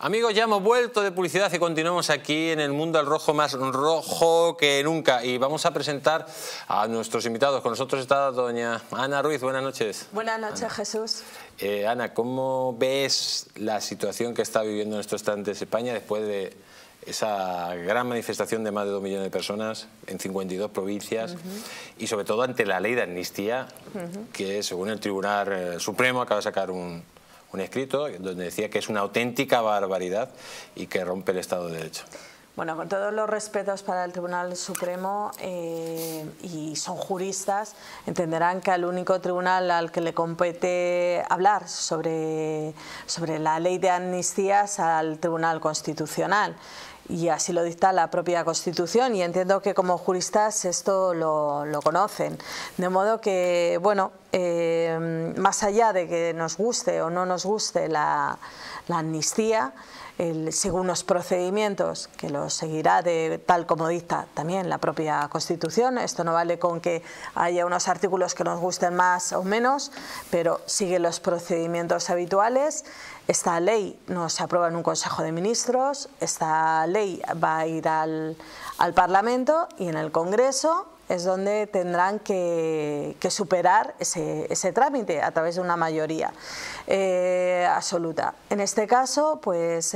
Amigos, ya hemos vuelto de publicidad y continuamos aquí en el mundo al rojo, más rojo que nunca. Y vamos a presentar a nuestros invitados. Con nosotros está doña Ana Ruiz. Buenas noches. Buenas noches, Ana. Jesús. Ana, ¿cómo ves la situación que está viviendo en estos instantes España después de esa gran manifestación de más de 2 millones de personas en 52 provincias y sobre todo ante la ley de amnistía que, según el Tribunal Supremo, acaba de sacar un escrito donde decía que es una auténtica barbaridad y que rompe el Estado de Derecho? Bueno, con todos los respetos para el Tribunal Supremo, y son juristas, entenderán que al único tribunal al que le compete hablar sobre la ley de amnistía es al Tribunal Constitucional. Y así lo dicta la propia Constitución, y entiendo que como juristas esto lo conocen. De modo que, bueno, más allá de que nos guste o no nos guste la amnistía, según los procedimientos que los seguirá tal como dicta también la propia Constitución. Esto no vale con que haya unos artículos que nos gusten más o menos, pero sigue los procedimientos habituales. Esta ley no se aprueba en un Consejo de Ministros, esta ley va a ir al Parlamento, y en el Congreso es donde tendrán que superar ese trámite a través de una mayoría absoluta. En este caso, pues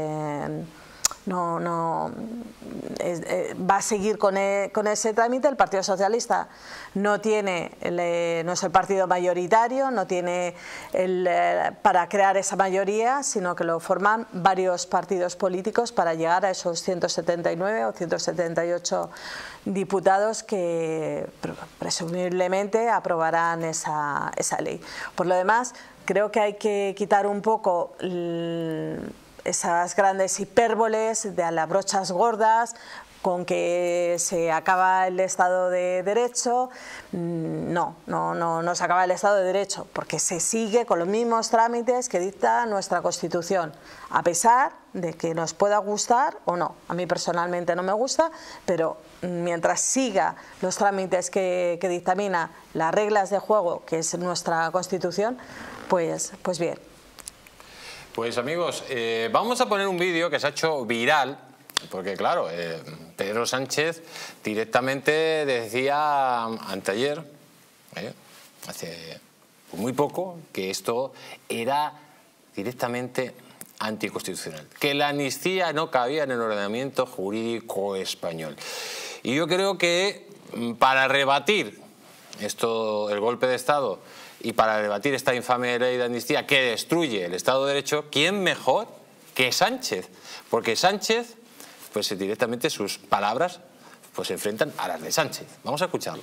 va a seguir con ese trámite. El Partido Socialista no es el partido mayoritario, no tiene para crear esa mayoría, sino que lo forman varios partidos políticos para llegar a esos 179 o 178 diputados que presumiblemente aprobarán esa ley. Por lo demás, creo que hay que quitar un poco esas grandes hipérboles de a las brochas gordas con que se acaba el Estado de Derecho. No se acaba el Estado de Derecho, porque se sigue con los mismos trámites que dicta nuestra Constitución, a pesar de que nos pueda gustar o no. A mí personalmente no me gusta, pero mientras siga los trámites que dictamina las reglas de juego, que es nuestra Constitución, pues bien. Pues amigos, vamos a poner un vídeo que se ha hecho viral, porque claro, Pedro Sánchez directamente decía anteayer, hace muy poco, que esto era directamente anticonstitucional, que la amnistía no cabía en el ordenamiento jurídico español. Y yo creo que para rebatir esto, el golpe de Estado, y para debatir esta infame ley de amnistía que destruye el Estado de Derecho, ¿quién mejor que Sánchez? Porque Sánchez, pues directamente sus palabras pues se enfrentan a las de Sánchez. Vamos a escucharlo.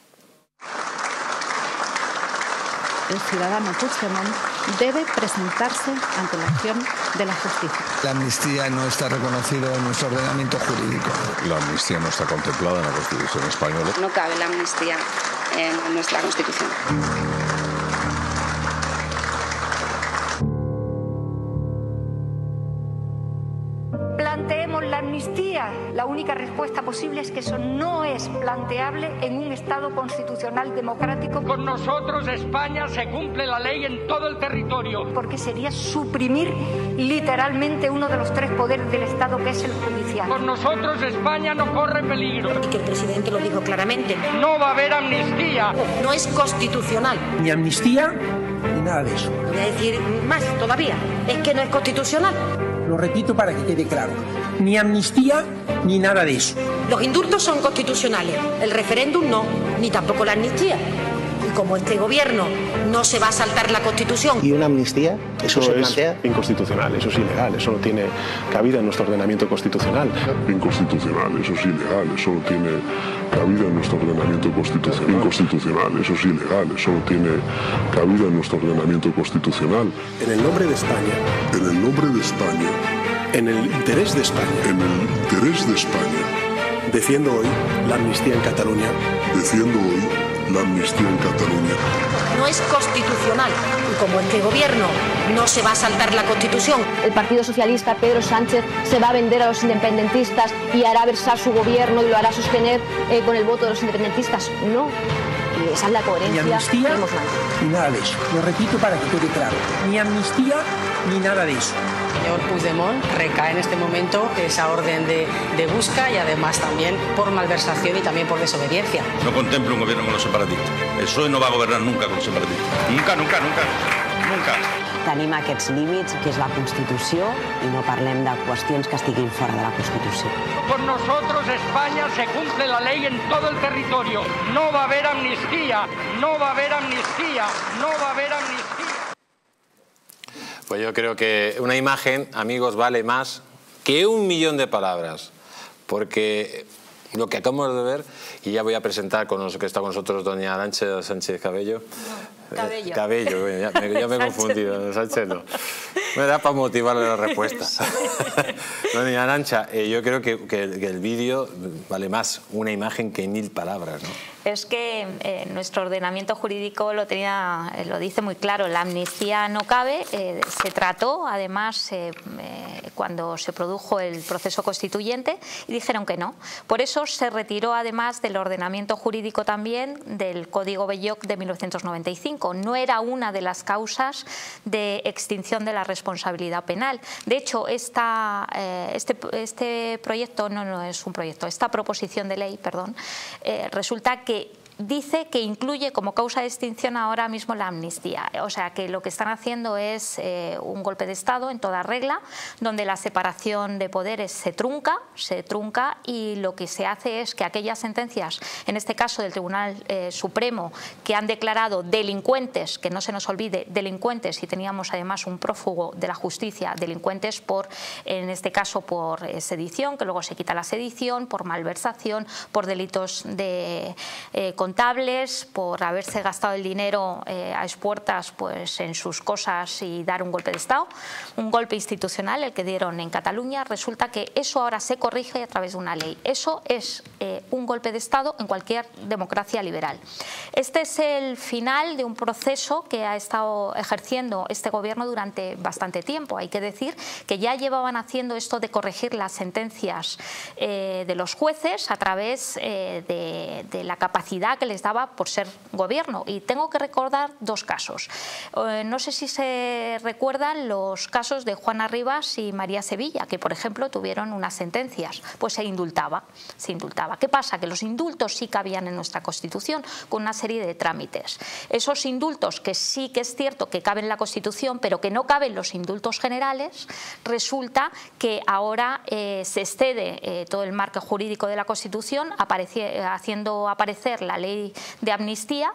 El ciudadano Puigdemont debe presentarse ante la acción de la justicia. La amnistía no está reconocida en nuestro ordenamiento jurídico. La amnistía no está contemplada en la Constitución española. No cabe la amnistía en nuestra Constitución. Planteemos la amnistía. La única respuesta posible es que eso no es planteable en un Estado constitucional democrático. Con nosotros, España, se cumple la ley en todo el territorio. Porque sería suprimir literalmente uno de los 3 poderes del Estado, que es el judicial. Con nosotros, España no corre peligro. Y que el presidente lo dijo claramente. No va a haber amnistía. No es constitucional. Ni amnistía, ni nada de eso. Voy a decir más todavía. Es que no es constitucional. Lo repito para que quede claro. Ni amnistía, ni nada de eso. Los indultos son constitucionales. El referéndum no, ni tampoco la amnistía. Y como este gobierno no se va a saltar la Constitución. ¿Y una amnistía? ¿Eso se plantea? Es inconstitucional, eso es ilegal, eso no tiene cabida en nuestro ordenamiento constitucional. Inconstitucional, eso es ilegal, eso no tiene cabida en nuestro ordenamiento constitucional. Inconstitucional, eso es ilegal, eso no tiene cabida en nuestro ordenamiento constitucional. En el nombre de España. En el nombre de España. En el interés de España. En el interés de España. Defiendo hoy la amnistía en Cataluña. Defiendo hoy la amnistía en Cataluña. No es constitucional. Y como este gobierno no se va a saltar la Constitución. El Partido Socialista, Pedro Sánchez, se va a vender a los independentistas y hará versar su gobierno y lo hará sostener con el voto de los independentistas. No. esa es la coherencia ni amnistía, que hemos mantenido. Ni nada de eso. Lo repito para que quede claro. Ni amnistía ni nada de eso. El señor Puigdemont recae en este momento esa orden de busca y además también por malversación y también por desobediencia. No contemplo un gobierno con los separatistas. El PSOE no va a gobernar nunca con los separatistas. Nunca, nunca, nunca, nunca. Tenim aquests límits, que és la Constitució, i no parlem de qüestions que estiguin fora de la Constitució. Con nosotros España se cumple la ley en todo el territorio. No va a haber amnistía, no va a haber amnistía, no va a haber amnistía. Pues yo creo que una imagen, amigos, vale más que 1.000.000 de palabras, porque lo que acabamos de ver, y ya voy a presentar con los que está con nosotros doña Arantxa Sánchez Cabello. Cabello. Cabello, ya me he confundido, Sánchez no. Me da para motivarle la respuesta. Doña Arantxa, yo creo que el vídeo vale más una imagen que 1.000 palabras, ¿no? Es que nuestro ordenamiento jurídico lo dice muy claro, la amnistía no cabe, se trató además cuando se produjo el proceso constituyente y dijeron que no. Por eso se retiró además del ordenamiento jurídico también del Código Belloc de 1995. No era una de las causas de extinción de la responsabilidad penal. De hecho, este proyecto, no es un proyecto, esta proposición de ley, perdón, resulta que dice que incluye como causa de extinción ahora mismo la amnistía. O sea que lo que están haciendo es un golpe de Estado en toda regla, donde la separación de poderes se trunca y lo que se hace es que aquellas sentencias, en este caso del Tribunal Supremo, que han declarado delincuentes, que no se nos olvide, delincuentes, y teníamos además un prófugo de la justicia, delincuentes por, en este caso por sedición, que luego se quita la sedición, por malversación, por delitos de contables, por haberse gastado el dinero a expuertas pues, en sus cosas y dar un golpe de Estado, un golpe institucional, el que dieron en Cataluña. Resulta que eso ahora se corrige a través de una ley. Eso es un golpe de Estado en cualquier democracia liberal. Este es el final de un proceso que ha estado ejerciendo este gobierno durante bastante tiempo. Hay que decir que ya llevaban haciendo esto de corregir las sentencias de los jueces a través de la capacidad que les daba por ser gobierno. Y tengo que recordar dos casos. No sé si se recuerdan los casos de Juana Rivas y María Sevilla, que por ejemplo tuvieron unas sentencias, pues se indultaba. ¿Qué pasa? Que los indultos sí cabían en nuestra Constitución con una serie de trámites. Esos indultos que sí que es cierto que caben en la Constitución, pero que no caben los indultos generales, resulta que ahora se excede todo el marco jurídico de la Constitución, haciendo aparecer la ley de amnistía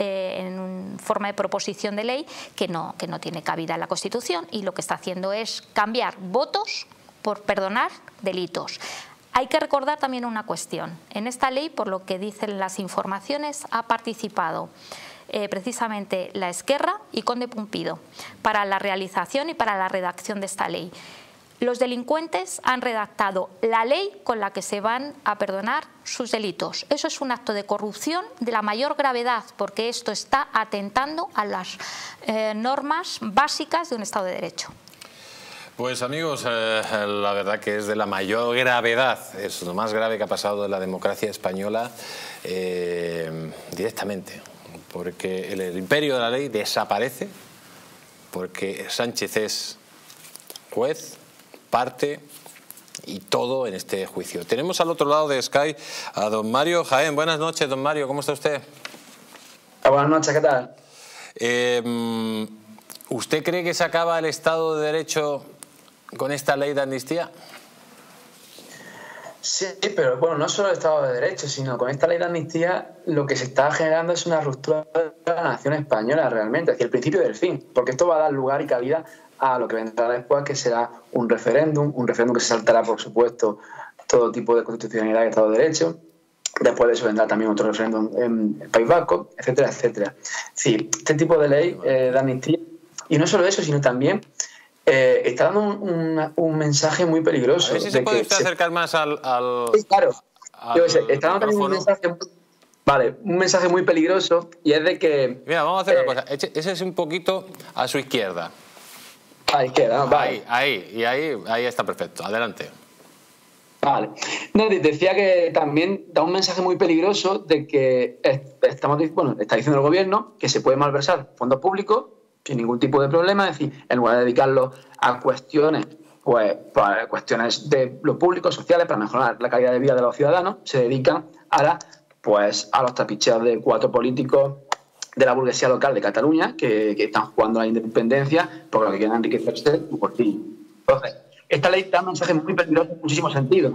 en forma de proposición de ley que no tiene cabida en la Constitución, y lo que está haciendo es cambiar votos por perdonar delitos. Hay que recordar también una cuestión. En esta ley, por lo que dicen las informaciones, ha participado precisamente la Esquerra y Conde Pumpido para la realización y para la redacción de esta ley. Los delincuentes han redactado la ley con la que se van a perdonar sus delitos. Eso es un acto de corrupción de la mayor gravedad, porque esto está atentando a las normas básicas de un Estado de Derecho. Pues amigos, la verdad que es de la mayor gravedad, es lo más grave que ha pasado en la democracia española directamente, porque el imperio de la ley desaparece, porque Sánchez es juez, parte y todo en este juicio. Tenemos al otro lado de Sky a don Mario Jaén. Buenas noches, don Mario, ¿cómo está usted? Buenas noches, ¿qué tal? ¿Usted cree que se acaba el Estado de Derecho con esta ley de amnistía? Sí, pero bueno, no solo el Estado de Derecho, sino con esta ley de amnistía lo que se está generando es una ruptura de la nación española realmente, hacia el principio del fin, porque esto va a dar lugar y cabida a lo que vendrá después, que será un referéndum que se saltará, por supuesto, todo tipo de constitucionalidad y Estado de Derecho. Después de eso vendrá también otro referéndum en el País Vasco, etcétera, etcétera. Sí, este tipo de ley de amnistía, y no solo eso, sino también está dando un mensaje muy peligroso. A ver si se puede usted acercar más al... Sí, claro. Está dando también un mensaje... Vale, un mensaje muy peligroso, y es de que... Mira, vamos a hacer una cosa. Ese es un poquito a su izquierda. A la izquierda, vale. Ahí está perfecto. Adelante. Vale. No, decía que también da un mensaje muy peligroso de que está diciendo el gobierno que se puede malversar fondos públicos sin ningún tipo de problema, es decir, en lugar de dedicarlos a cuestiones, pues para cuestiones de lo público, sociales, para mejorar la calidad de vida de los ciudadanos, se dedican ahora pues a los trapicheos de 4 políticos de la burguesía local de Cataluña que están jugando a la independencia por lo que quieren enriquecerse por ti. Entonces, esta ley da un mensaje muy peligroso en muchísimos sentidos.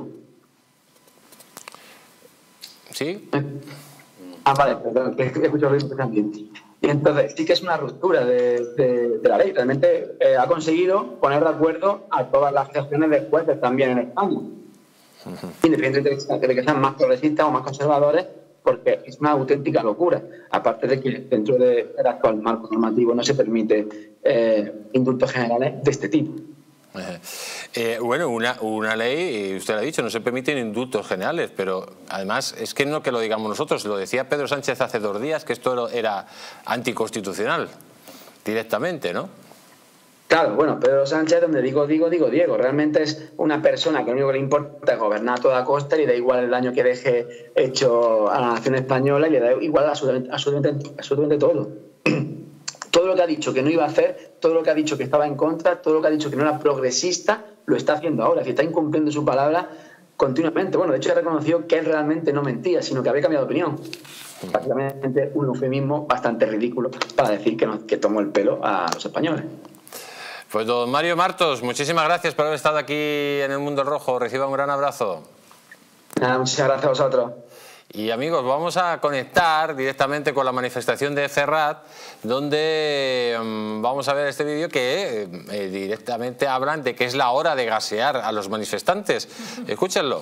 ¿Sí? Vale, perdón, que escucho ruido también. Y entonces, sí que es una ruptura de la ley. Realmente ha conseguido poner de acuerdo a todas las asociaciones de jueces también en España. Independientemente de que sean más progresistas o más conservadores, porque es una auténtica locura. Aparte de que dentro del actual marco normativo no se permite indultos generales de este tipo. Bueno, una ley, usted lo ha dicho, no se permiten indultos generales, pero además es que no que lo digamos nosotros, lo decía Pedro Sánchez hace 2 días, que esto era anticonstitucional directamente, ¿no? Claro, bueno, Pedro Sánchez, donde digo Diego, realmente es una persona que lo único que le importa es gobernar a toda costa y le da igual el daño que deje hecho a la nación española y le da igual absolutamente todo. Todo lo que ha dicho que no iba a hacer, todo lo que ha dicho que estaba en contra, todo lo que ha dicho que no era progresista, lo está haciendo ahora, que está incumpliendo su palabra continuamente. Bueno, de hecho, ha reconocido que él realmente no mentía, sino que había cambiado de opinión. Básicamente un eufemismo bastante ridículo para decir que tomó el pelo a los españoles. Pues don Mario Martos, muchísimas gracias por haber estado aquí en El Mundo Rojo. Reciba un gran abrazo. Muchas gracias a vosotros. Y amigos, vamos a conectar directamente con la manifestación de Ferraz, donde vamos a ver este vídeo que directamente hablan de que es la hora de gasear a los manifestantes. Escúchenlo.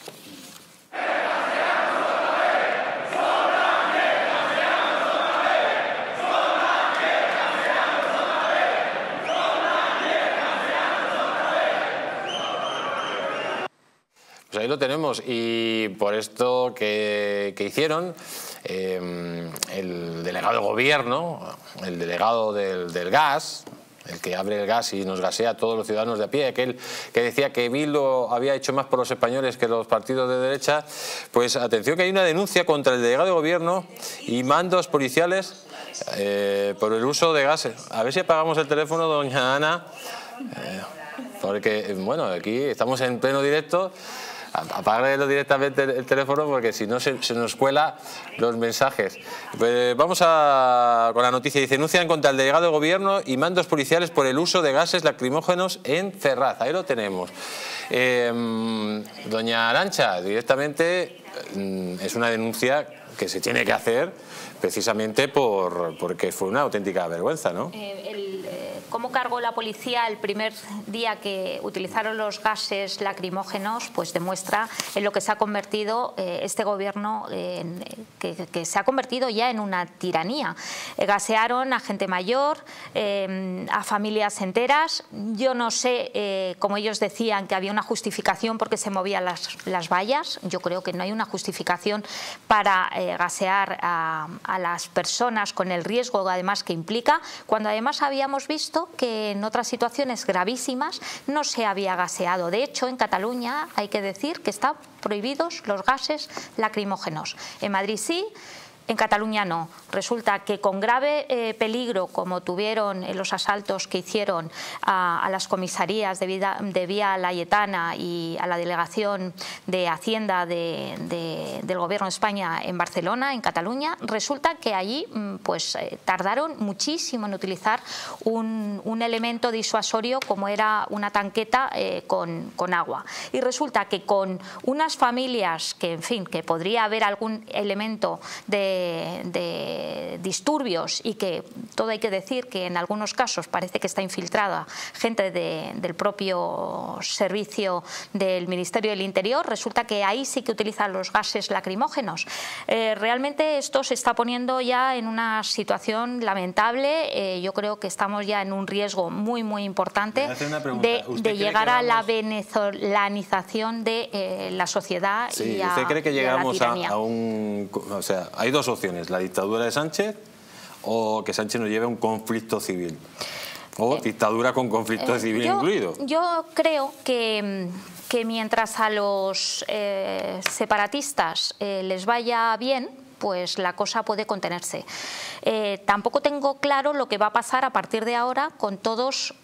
Pues ahí lo tenemos, y por esto que hicieron, el delegado de gobierno, el delegado del gas, el que abre el gas y nos gasea a todos los ciudadanos de a pie, aquel que decía que Bildu había hecho más por los españoles que los partidos de derecha, pues atención que hay una denuncia contra el delegado de gobierno y mandos policiales por el uso de gases. A ver si apagamos el teléfono, doña Ana, porque bueno, aquí estamos en pleno directo. Apáguenlo directamente el teléfono porque si no se nos cuela los mensajes. Pues vamos con la noticia. Dice: denuncian contra el delegado de gobierno y mandos policiales por el uso de gases lacrimógenos en Ferraz. Ahí lo tenemos. Doña Arantxa, directamente es una denuncia que se tiene que hacer precisamente porque fue una auténtica vergüenza, ¿no? Cómo cargó la policía el primer día que utilizaron los gases lacrimógenos, pues demuestra en lo que se ha convertido este gobierno, que se ha convertido ya en una tiranía. Gasearon a gente mayor, a familias enteras. Yo no sé, como ellos decían, que había una justificación porque se movían las vallas. Yo creo que no hay una justificación para gasear a las personas con el riesgo además que implica, cuando además habíamos visto que en otras situaciones gravísimas no se había gaseado. De hecho, en Cataluña hay que decir que están prohibidos los gases lacrimógenos. En Madrid sí, en Cataluña no. Resulta que con grave peligro, como tuvieron en los asaltos que hicieron a las comisarías de Vía Layetana y a la delegación de Hacienda del Gobierno de España en Barcelona, en Cataluña, resulta que allí pues tardaron muchísimo en utilizar un elemento disuasorio como era una tanqueta con agua. Y resulta que con unas familias que, en fin, que podría haber algún elemento de disturbios y que todo hay que decir que en algunos casos parece que está infiltrada gente del propio servicio del Ministerio del Interior, resulta que ahí sí que utilizan los gases lacrimógenos. Realmente esto se está poniendo ya en una situación lamentable. Yo creo que estamos ya en un riesgo muy importante de llegar a la venezolanización de la sociedad. Sí, y a, ¿usted cree que llegamos a un... O sea, hay dos opciones: la dictadura de Sánchez o que Sánchez nos lleve a un conflicto civil, o dictadura con conflicto civil incluido? Yo creo que que mientras a los separatistas les vaya bien, pues la cosa puede contenerse. Tampoco tengo claro lo que va a pasar a partir de ahora con todos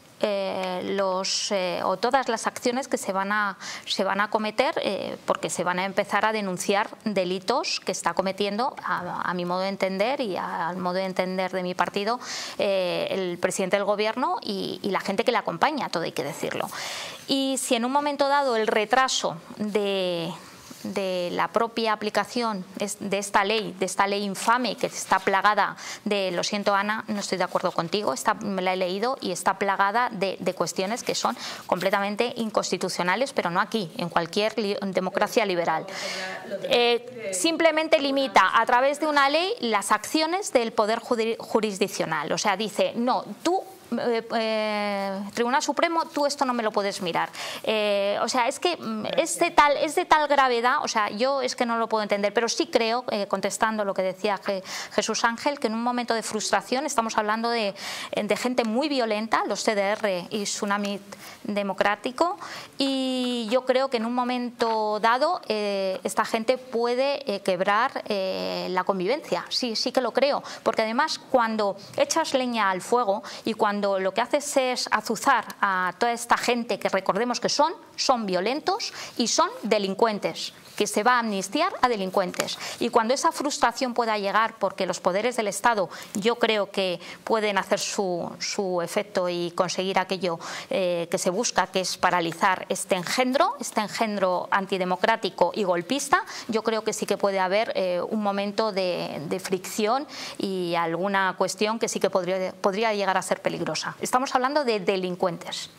todas las acciones que se van a cometer, porque se van a empezar a denunciar delitos que está cometiendo, a mi modo de entender y al modo de entender de mi partido, el presidente del gobierno y la gente que le acompaña, todo hay que decirlo. Y si en un momento dado el retraso de la propia aplicación de esta ley infame que está plagada de, lo siento Ana, no estoy de acuerdo contigo, me la he leído y está plagada de cuestiones que son completamente inconstitucionales, pero no aquí, en cualquier democracia liberal. Simplemente limita a través de una ley las acciones del poder jurisdiccional, o sea, dice, no, tú Tribunal Supremo, tú esto no me lo puedes mirar. O sea, es que es de tal gravedad, o sea, yo es que no lo puedo entender, pero sí creo, contestando lo que decía Jesús Ángel, que en un momento de frustración, estamos hablando de gente muy violenta, los CDR y Tsunami Democrático, y yo creo que en un momento dado esta gente puede quebrar la convivencia, sí que lo creo, porque además cuando echas leña al fuego y cuando lo que haces es azuzar a toda esta gente que recordemos que son violentos y son delincuentes, que se va a amnistiar a delincuentes. Y cuando esa frustración pueda llegar, porque los poderes del Estado yo creo que pueden hacer su efecto y conseguir aquello que se busca, que es paralizar este engendro antidemocrático y golpista, yo creo que sí que puede haber un momento de fricción y alguna cuestión que sí que podría llegar a ser peligrosa. Estamos hablando de delincuentes.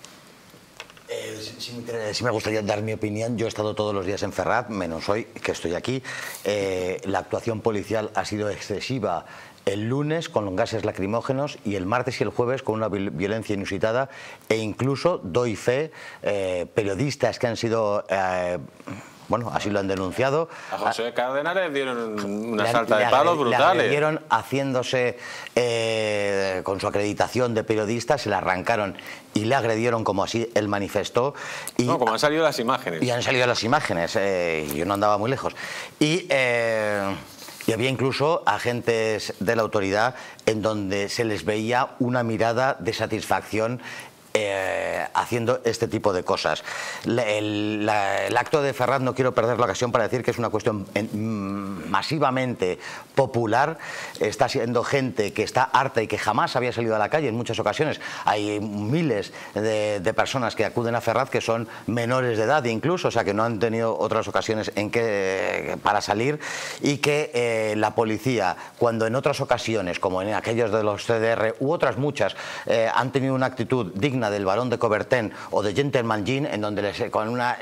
Sí me gustaría dar mi opinión. Yo he estado todos los días en Ferraz, menos hoy que estoy aquí. La actuación policial ha sido excesiva el lunes con los gases lacrimógenos y el martes y el jueves con una violencia inusitada, e incluso, doy fe, periodistas que han sido... bueno, así lo han denunciado. A José Cárdenas le dieron una salta de palos brutales. Le agredieron haciéndose con su acreditación de periodista, se la arrancaron y le agredieron como así él manifestó. Y, no, como han salido las imágenes. Y han salido las imágenes, yo no andaba muy lejos. Y había incluso agentes de la autoridad en donde se les veía una mirada de satisfacción haciendo este tipo de cosas. El acto de Ferraz, no quiero perder la ocasión para decir que es una cuestión masivamente popular. Está siendo gente que está harta y que jamás había salido a la calle en muchas ocasiones. Hay miles de personas que acuden a Ferraz que son menores de edad incluso, o sea que no han tenido otras ocasiones para salir, y que la policía, cuando en otras ocasiones, como en aquellos de los CDR u otras muchas, han tenido una actitud digna del Barón de Coubertin o de Gentleman Jean, en donde con una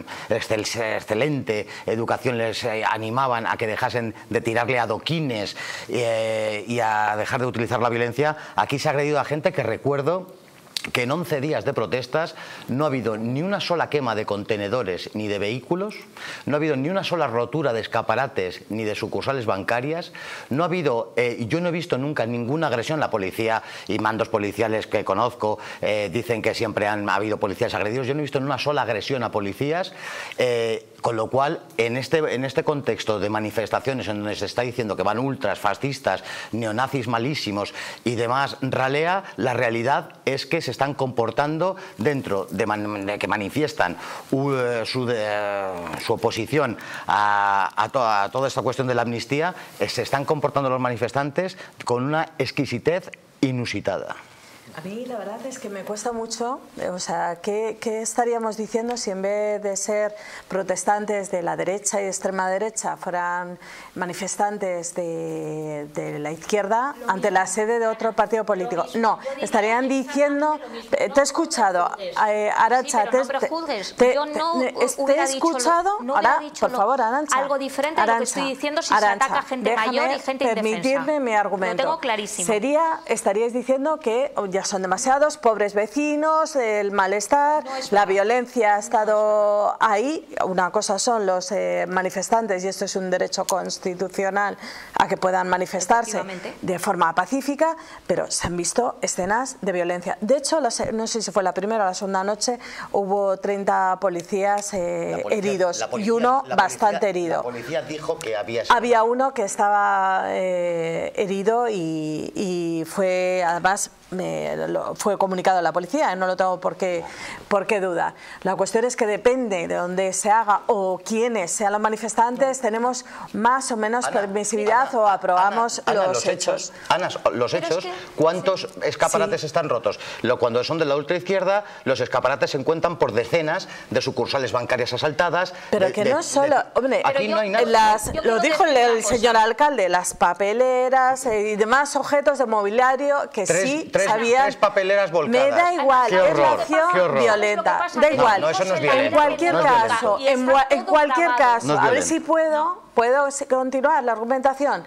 excelente educación les animaban a que dejasen de tirarle adoquines y a dejar de utilizar la violencia, aquí se ha agredido a gente que recuerdo que en 11 días de protestas no ha habido ni una sola quema de contenedores ni de vehículos, no ha habido ni una sola rotura de escaparates ni de sucursales bancarias, no ha habido, yo no he visto nunca ninguna agresión. La policía y mandos policiales que conozco dicen que siempre han habido policías agredidos, yo no he visto ni una sola agresión a policías, con lo cual en este contexto de manifestaciones en donde se está diciendo que van ultras, fascistas, neonazis malísimos y demás ralea, la realidad es que se están comportando dentro de que manifiestan su oposición a toda esta cuestión de la amnistía, se están comportando los manifestantes con una exquisitez inusitada. A mí la verdad es que me cuesta mucho, o sea, ¿qué estaríamos diciendo si en vez de ser protestantes de la derecha y de extrema derecha fueran manifestantes de la izquierda ante la sede de otro partido político? No, estarían diciendo, te he escuchado, Arantxa, te he escuchado, ahora, por favor, Arantxa, algo diferente a lo que estoy diciendo si se ataca a gente mayor y gente indefensa. Permitirme mi argumento. Lo tengo clarísimo. Estaríais diciendo que ya son demasiados, pobres vecinos, el malestar, la violencia ha estado ahí. Una cosa son los manifestantes, y esto es un derecho constitucional a que puedan manifestarse de forma pacífica, pero se han visto escenas de violencia. De hecho, no sé si fue la primera o la segunda noche, hubo 30 policías heridos y uno bastante herido. La policía dijo que había uno que estaba herido y fue, además, fue comunicado a la policía, no lo tengo por qué duda. La cuestión es que depende de dónde se haga o quiénes sean los manifestantes, tenemos más o menos permisividad o aprobamos los hechos. Ana, los hechos, ¿cuántos escaparates están rotos? Cuando son de la ultraizquierda, los escaparates se encuentran por decenas de sucursales bancarias asaltadas. Pero que no solo, hombre, aquí no hay nada. Lo dijo el señor alcalde, las papeleras y demás objetos de mobiliario que sí sabían. 3 papeleras volcadas. Me da igual, es la acción violenta. Da igual. No, eso no es violento. En cualquier caso, a ver si puedo continuar la argumentación.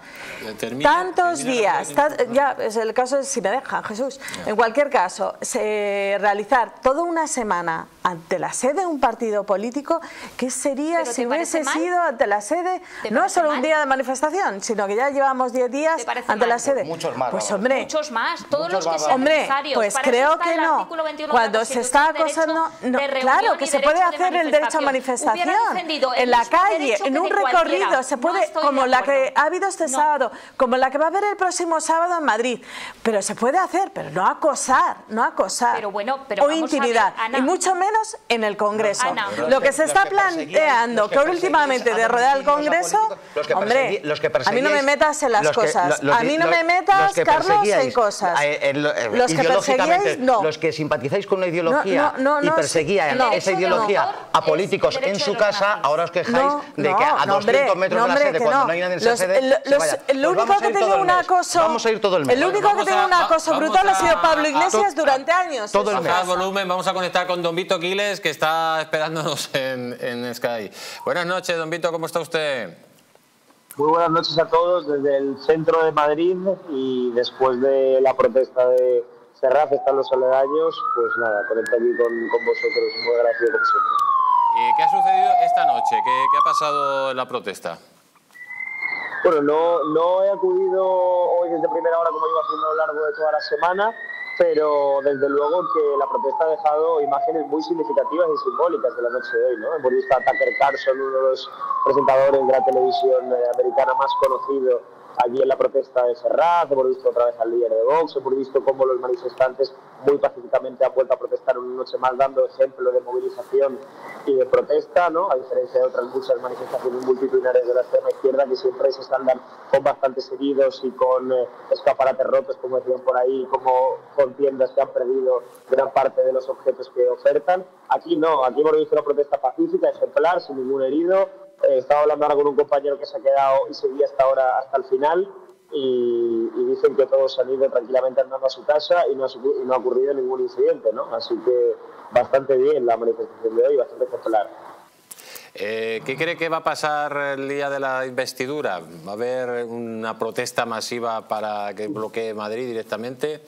Tantos días, ya es el caso, si me dejan, Jesús. En cualquier caso, realizar toda una semana ante la sede de un partido político, ¿qué sería si hubiese sido ante la sede, no solo un día de manifestación, sino que ya llevamos 10 días ante la sede? Muchos más. Pues hombre, muchos más, todos los que sean hombre, necesarios. pues Para creo eso está que el no. artículo 21 Cuando de la se está acosando, no, claro que se puede hacer el derecho a manifestación en la calle, en un recorrido, se puede, como la que ha habido este sábado, como la que va a haber el próximo sábado en Madrid, pero se puede hacer, pero no acosar, pero bueno, o intimidar, Ana, y mucho menos en el Congreso. Lo que se está planteando, que últimamente de rodear el Congreso, hombre, a mí no me metas en las cosas, a mí no me metas, Carlos, en cosas. Los que perseguíais, no. Los que simpatizáis con una ideología y perseguían esa ideología a políticos en su casa, ahora os quejáis de que a 200 metros de la sede, cuando no hay nadie en esa sede, el único que tenía un acoso, vamos a ir todo el mes. El único que tenía un acoso brutal ha sido Pablo Iglesias durante años. Todo el volumen, vamos a conectar con don Vito Quiles, que está esperándonos en Sky. Buenas noches, don Vito, ¿cómo está usted? Muy buenas noches a todos desde el centro de Madrid, y después de la protesta de Ferraz están los aledaños, pues nada, conecto aquí con vosotros, muy agradecido como siempre. ¿Qué ha sucedido esta noche? ¿Qué ha pasado en la protesta? Bueno, no he acudido hoy desde primera hora como iba haciendo a lo largo de toda la semana, pero desde luego que la protesta ha dejado imágenes muy significativas y simbólicas de la noche de hoy, ¿no? Hemos visto a Tucker Carlson, uno de los presentadores de la televisión americana más conocido, allí en la protesta de Ferraz. Hemos visto otra vez al líder de Vox, hemos visto cómo los manifestantes muy pacíficamente han vuelto a protestar una noche más, dando ejemplo de movilización y de protesta, ¿no? A diferencia de otras muchas manifestaciones multitudinarias de la extrema izquierda, que siempre se saldan con bastantes heridos y con escaparates rotos, como decían por ahí, como con tiendas que han perdido gran parte de los objetos que ofertan. Aquí no, aquí hemos visto una protesta pacífica, ejemplar, sin ningún herido. Estaba hablando ahora con un compañero que se ha quedado y seguía hasta ahora, hasta el final, y dicen que todos han ido tranquilamente andando a su casa y no ha ocurrido ningún incidente, ¿no? Así que bastante bien la manifestación de hoy, bastante ejemplar. ¿Qué cree que va a pasar el día de la investidura? ¿Va a haber una protesta masiva para que bloquee Madrid directamente?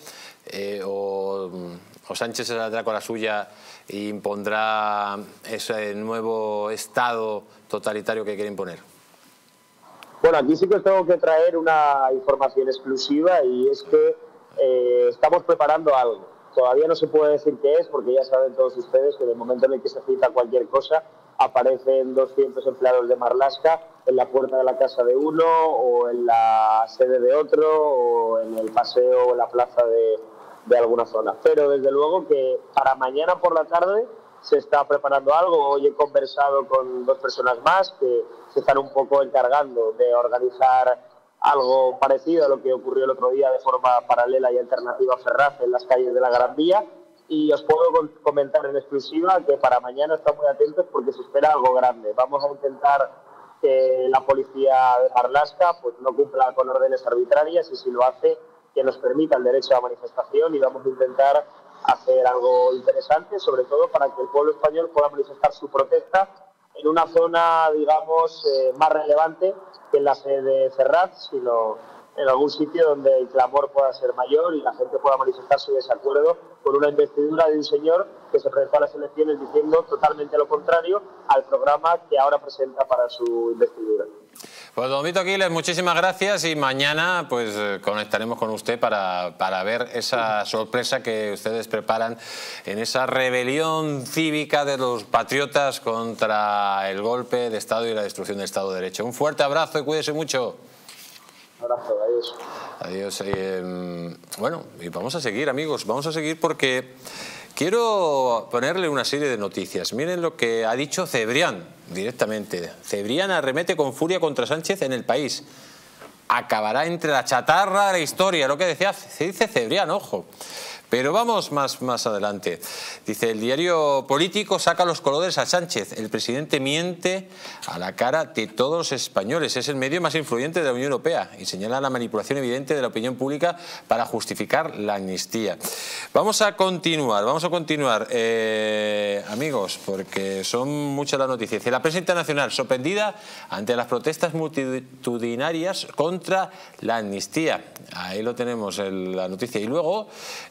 ¿O Sánchez se saldrá con la suya e impondrá ese nuevo Estado totalitario que quiere imponer? Bueno, aquí sí que os tengo que traer una información exclusiva, y es que estamos preparando algo. Todavía no se puede decir qué es, porque ya saben todos ustedes que en el momento en el que se cita cualquier cosa, aparecen 200 empleados de Marlaska en la puerta de la casa de uno, o en la sede de otro, o en el paseo o en la plaza de alguna zona. Pero desde luego que para mañana por la tarde se está preparando algo. Hoy he conversado con 2 personas más que se están un poco encargando de organizar algo parecido a lo que ocurrió el otro día de forma paralela y alternativa a Ferraz en las calles de la Gran Vía. Y os puedo comentar en exclusiva que para mañana están muy atentos porque se espera algo grande. Vamos a intentar que la policía de Marlaska pues no cumpla con órdenes arbitrarias, y si lo hace, que nos permita el derecho a manifestación, y vamos a intentar hacer algo interesante, sobre todo para que el pueblo español pueda manifestar su protesta en una zona, digamos, más relevante que en la sede de Ferraz, en algún sitio donde el clamor pueda ser mayor y la gente pueda manifestar su desacuerdo con una investidura de un señor que se presentó a las elecciones diciendo totalmente lo contrario al programa que ahora presenta para su investidura. Pues don Vito Quiles, muchísimas gracias y mañana pues conectaremos con usted para ver esa sorpresa que ustedes preparan en esa rebelión cívica de los patriotas contra el golpe de Estado y la destrucción del Estado de Derecho. Un fuerte abrazo y cuídese mucho. Un abrazo, adiós. Adiós. Bueno, y vamos a seguir, amigos, vamos a seguir porque quiero ponerle una serie de noticias. Miren lo que ha dicho Cebrián directamente. Cebrián arremete con furia contra Sánchez en El País. Acabará entre la chatarra de la historia, lo que decía, se dice Cebrián, ojo. Pero vamos más adelante. Dice, el diario Político saca los colores a Sánchez. El presidente miente a la cara de todos los españoles. Es el medio más influyente de la Unión Europea y señala la manipulación evidente de la opinión pública para justificar la amnistía. Vamos a continuar, amigos, porque son muchas las noticias. La prensa internacional sorprendida ante las protestas multitudinarias contra la amnistía. Ahí lo tenemos, la noticia. Y luego...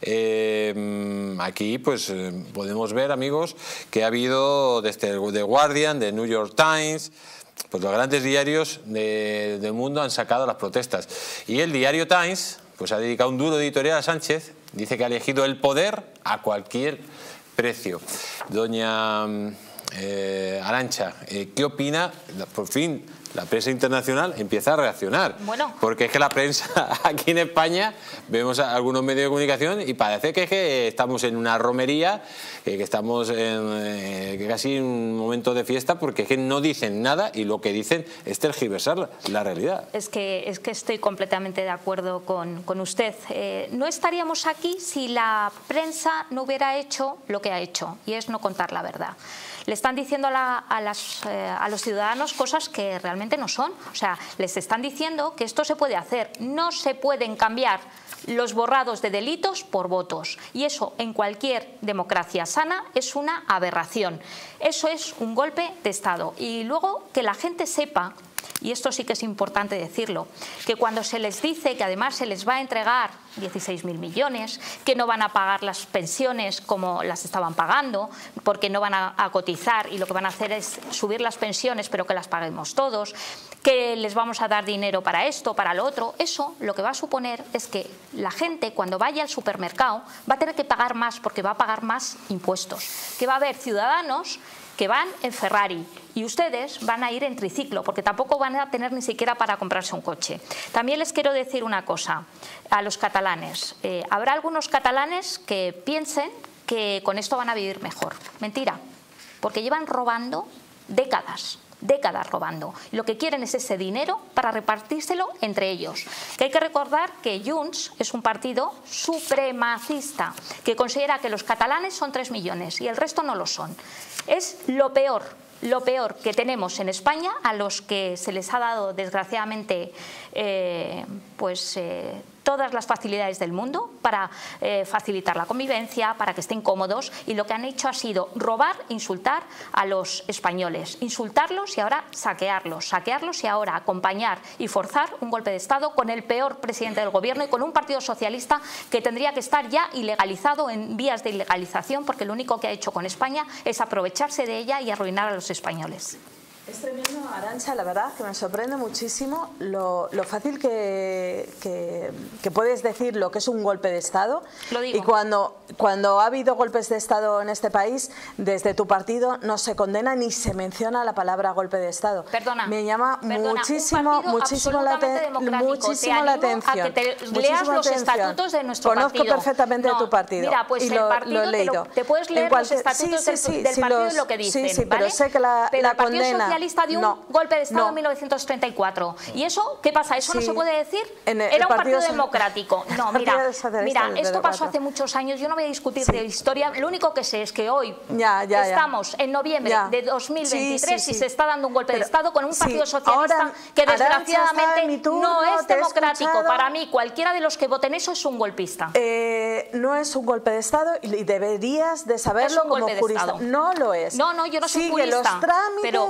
aquí pues podemos ver, amigos, que ha habido desde The Guardian, The New York Times, pues los grandes diarios del mundo han sacado las protestas. Y el diario Times pues ha dedicado un duro editorial a Sánchez, dice que ha elegido el poder a cualquier precio. Doña Arantxa, ¿qué opina? Por fin la prensa internacional empieza a reaccionar. Bueno. Porque es que la prensa aquí en España, vemos algunos medios de comunicación y parece que estamos en una romería, que estamos en casi un momento de fiesta, porque es que no dicen nada y lo que dicen es tergiversar la realidad. Es que estoy completamente de acuerdo con usted. No estaríamos aquí si la prensa no hubiera hecho lo que ha hecho, y es no contar la verdad. Le están diciendo a los ciudadanos cosas que realmente no son. O sea, les están diciendo que esto se puede hacer. No se pueden cambiar los borrados de delitos por votos. Y eso en cualquier democracia sana es una aberración. Eso es un golpe de Estado. Y luego que la gente sepa, y esto sí que es importante decirlo, que cuando se les dice que además se les va a entregar 16.000 millones, que no van a pagar las pensiones como las estaban pagando, porque no van a cotizar y lo que van a hacer es subir las pensiones pero que las paguemos todos, que les vamos a dar dinero para esto, para lo otro, eso lo que va a suponer es que la gente cuando vaya al supermercado va a tener que pagar más porque va a pagar más impuestos, que va a haber ciudadanos que van en Ferrari y ustedes van a ir en triciclo porque tampoco van a tener ni siquiera para comprarse un coche. También les quiero decir una cosa a los catalanes. Habrá algunos catalanes que piensen que con esto van a vivir mejor. Mentira, porque llevan robando décadas robando. Y lo que quieren es ese dinero para repartírselo entre ellos. Que hay que recordar que Junts es un partido supremacista que considera que los catalanes son 3 millones y el resto no lo son. Es lo peor que tenemos en España, a los que se les ha dado desgraciadamente todas las facilidades del mundo para facilitar la convivencia, para que estén cómodos, y lo que han hecho ha sido robar, insultar a los españoles, insultarlos y ahora saquearlos y ahora acompañar y forzar un golpe de Estado con el peor presidente del gobierno y con un partido socialista que tendría que estar ya ilegalizado, en vías de ilegalización, porque lo único que ha hecho con España es aprovecharse de ella y arruinar a los españoles. Es tremendo, Arantxa, la verdad que me sorprende muchísimo lo fácil que puedes decir lo que es un golpe de Estado. Lo digo. Y cuando ha habido golpes de Estado en este país, desde tu partido no se condena ni se menciona la palabra golpe de Estado. Perdona. Me llama muchísimo la atención. A que te leas los estatutos de nuestro partido. Conozco perfectamente tu partido. Mira, pues y el partido lo he leído. te puedes leer los estatutos del partido y lo que dicen. Sí, pero sé que la condena. Socialista de un golpe de Estado en 1934. ¿Y eso qué pasa? ¿Eso no se puede decir? Era un partido democrático. No, mira, esto pasó hace muchos años. Yo no voy a discutir de historia. Lo único que sé es que hoy estamos en noviembre de 2023 y se está dando un golpe de Estado con un partido socialista que desgraciadamente no es democrático. Para mí, cualquiera de los que voten eso es un golpista. No es un golpe de Estado y deberías de saberlo como jurista. No lo es. No, yo no soy jurista. Sigue los trámites de la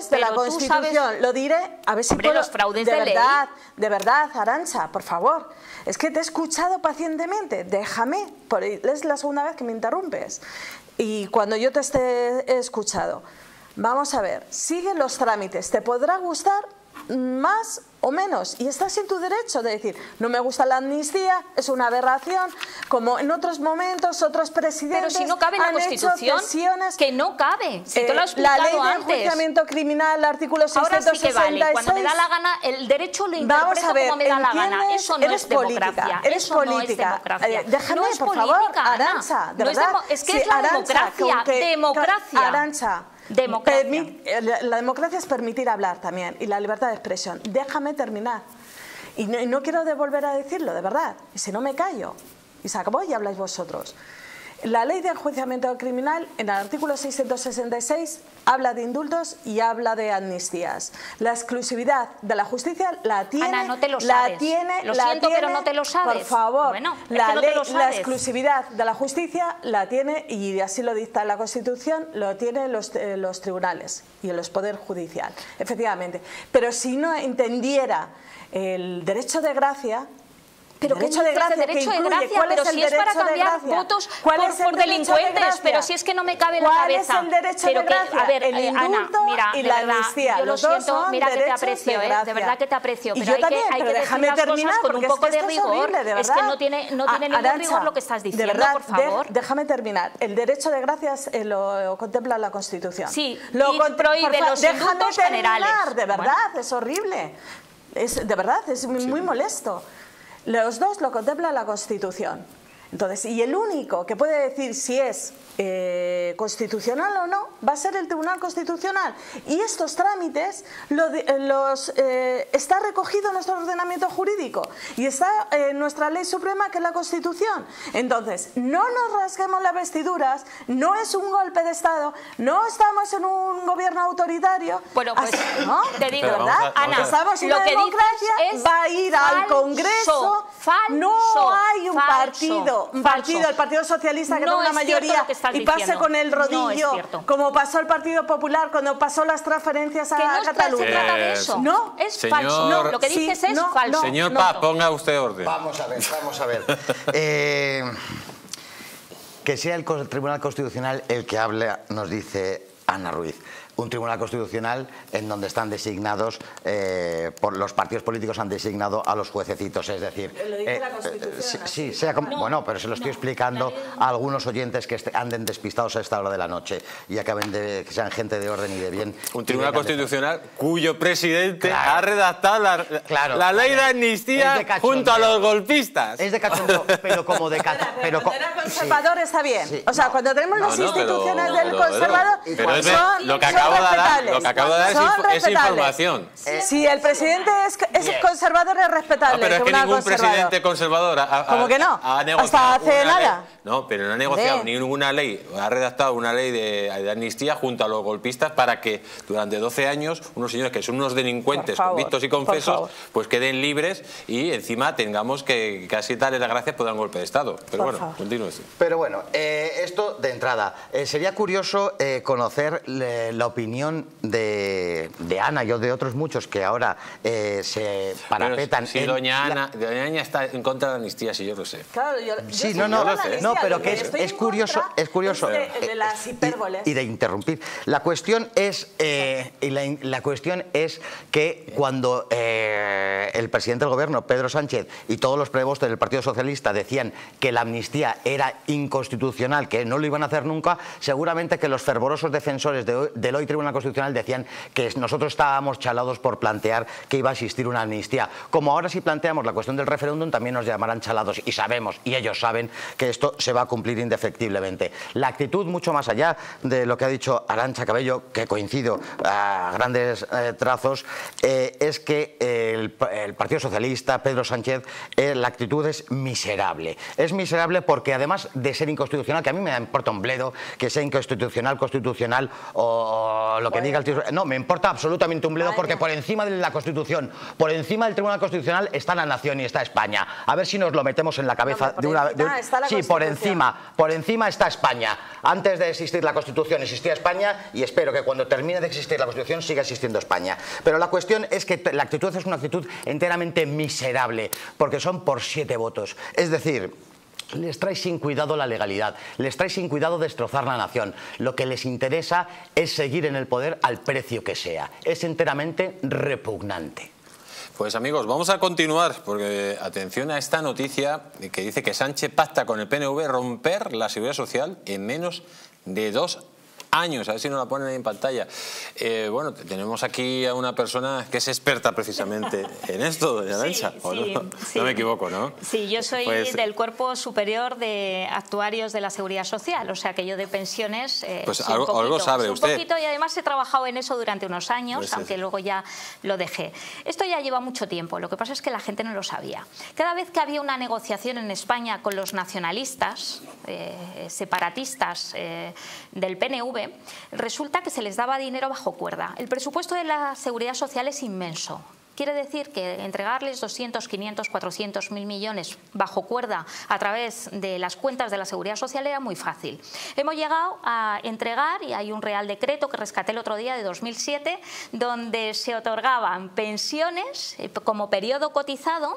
Constitución, lo diré, a ver si puedo, los fraudes de ley. De verdad, Arantxa, por favor, es que te he escuchado pacientemente, déjame, es la segunda vez que me interrumpes, y cuando yo te he escuchado, vamos a ver, sigue los trámites, te podrá gustar más o menos, y estás en tu derecho de decir, no me gusta la amnistía, es una aberración, como en otros momentos otros presidentes. Pero si no cabe en la Constitución, que no cabe, si te lo he explicado la ley de antes. enjuiciamiento criminal, el artículo 666. Ahora sí que vale, cuando me da la gana, el derecho lo interpreto como me da la gana, eso no es democracia, eso no es democracia. Déjame, no es por política, favor, Arantxa, de verdad. Es que es la democracia, democracia. Arantxa, la democracia es permitir hablar también, y la libertad de expresión. Déjame terminar. Y no quiero volver a decirlo, de verdad. Y si no, me callo. Y se acabó y habláis vosotros. La ley de enjuiciamiento criminal, en el artículo 666, habla de indultos y habla de amnistías. La exclusividad de la justicia la tiene... Ana, no te lo sabes. Lo siento, pero no te lo sabes. Por favor, bueno, la exclusividad de la justicia la tiene, y así lo dicta la Constitución, lo tienen los tribunales y el Poder Judicial, efectivamente. Pero si no entendiera el derecho de gracia... Pero ¿qué dices de derecho de gracia? Pero si es para cambiar votos por delincuentes, pero si es que no me cabe en la cabeza. ¿Cuál es el derecho de gracia? A ver, el indulto Ana, mira, y la amnistía. Yo lo siento, mira que te aprecio, de verdad que te aprecio, pero hay que decir las cosas con un poco de rigor. Es que no tiene ningún rigor lo que estás diciendo, por favor. Déjame terminar. El derecho de gracia lo contempla la Constitución. Sí, y prohíbe los indultos generales. De verdad, es horrible. De verdad, es muy molesto. Los dos lo contempla la Constitución. Entonces, y el único que puede decir si es constitucional o no va a ser el Tribunal Constitucional. Y estos trámites está recogido en nuestro ordenamiento jurídico y está en nuestra ley suprema, que es la Constitución. Entonces, no nos rasguemos las vestiduras, no es un golpe de Estado, no estamos en un gobierno autoritario. Bueno, pues ¿no? te digo, ¿verdad? Ana, estamos en una democracia, va a ir al Congreso, no hay un partido, el Partido Socialista, que no tenga una mayoría y pase con el rodillo, como pasó el Partido Popular cuando pasó las transferencias a Cataluña. No se trata de eso. No, es falso. No, lo que dices es falso. Señor Paz, ponga usted orden. Vamos a ver. Que sea el Tribunal Constitucional el que hable, nos dice Ana Ruiz. Un Tribunal Constitucional en donde están designados, por los partidos políticos han designado a los juececitos, es decir... Lo dice la Constitución. Sí, sea como, bueno, pero se lo estoy explicando a algunos oyentes que anden despistados a esta hora de la noche y acaben que sean gente de orden y de bien. Un Tribunal Constitucional cuyo presidente ha redactado la ley de amnistía junto a los golpistas. Es de cachondeo, pero como de cachondeo. Cuando era conservador está bien. Sí. O sea, cuando tenemos las instituciones del conservador... Lo que acabo de dar es información. Si el presidente es conservador, es respetable. Pero es que ningún presidente conservador ¿cómo que no? Hasta hace nada. No, pero no ha negociado ninguna ley, ha redactado una ley de amnistía junto a los golpistas para que durante 12 años unos señores que son unos delincuentes convictos y confesos pues queden libres y encima tengamos que casi darles las gracias por dar un golpe de Estado. Pero bueno, continúe. Pero bueno, esto de entrada. Sería curioso conocer la opinión de Ana y de otros muchos que ahora se parapetan. Si doña Ana está en contra de la amnistía, si yo lo sé. Claro, sí, no, pero que es curioso de las hipérboles y de interrumpir. La cuestión es que cuando el presidente del gobierno, Pedro Sánchez, y todos los prepostos del Partido Socialista decían que la amnistía era inconstitucional, que no lo iban a hacer nunca, seguramente que los fervorosos defensores del hoy Tribunal Constitucional decían que nosotros estábamos chalados por plantear que iba a existir una amnistía. Como ahora si planteamos la cuestión del referéndum también nos llamarán chalados, y sabemos, y ellos saben, que esto se va a cumplir indefectiblemente. La actitud, mucho más allá de lo que ha dicho Arantxa Cabello, que coincido a grandes trazos, es que el Partido Socialista, Pedro Sánchez, la actitud es miserable. Es miserable porque además de ser inconstitucional, que a mí me importa un bledo que sea inconstitucional, constitucional o lo que diga el tío... No, me importa absolutamente un bledo porque por encima de la Constitución, por encima del Tribunal Constitucional está la nación y está España. A ver si nos lo metemos en la cabeza de una... Sí, por encima está España. Antes de existir la Constitución existía España y espero que cuando termine de existir la Constitución siga existiendo España. Pero la cuestión es que la actitud es una actitud enteramente miserable porque son por 7 votos. Es decir... les trae sin cuidado la legalidad, les trae sin cuidado destrozar la nación. Lo que les interesa es seguir en el poder al precio que sea. Es enteramente repugnante. Pues amigos, vamos a continuar, porque atención a esta noticia que dice que Sánchez pacta con el PNV romper la seguridad social en menos de 2 años. A ver si nos la ponen ahí en pantalla. Bueno, tenemos aquí a una persona que es experta precisamente en esto, doña Arancha. No me equivoco, ¿no? Sí, yo soy del Cuerpo Superior de Actuarios de la Seguridad Social, o sea que yo de pensiones... pues algo sabe usted. Un poquito, y además he trabajado en eso durante unos años, aunque luego ya lo dejé. Esto ya lleva mucho tiempo, lo que pasa es que la gente no lo sabía. Cada vez que había una negociación en España con los nacionalistas, separatistas del PNV, resulta que se les daba dinero bajo cuerda. El presupuesto de la Seguridad Social es inmenso. Quiere decir que entregarles 200, 500, 400, 1.000 millones bajo cuerda a través de las cuentas de la Seguridad Social era muy fácil. Hemos llegado a entregar, y hay un Real Decreto que rescaté el otro día de 2007, donde se otorgaban pensiones como periodo cotizado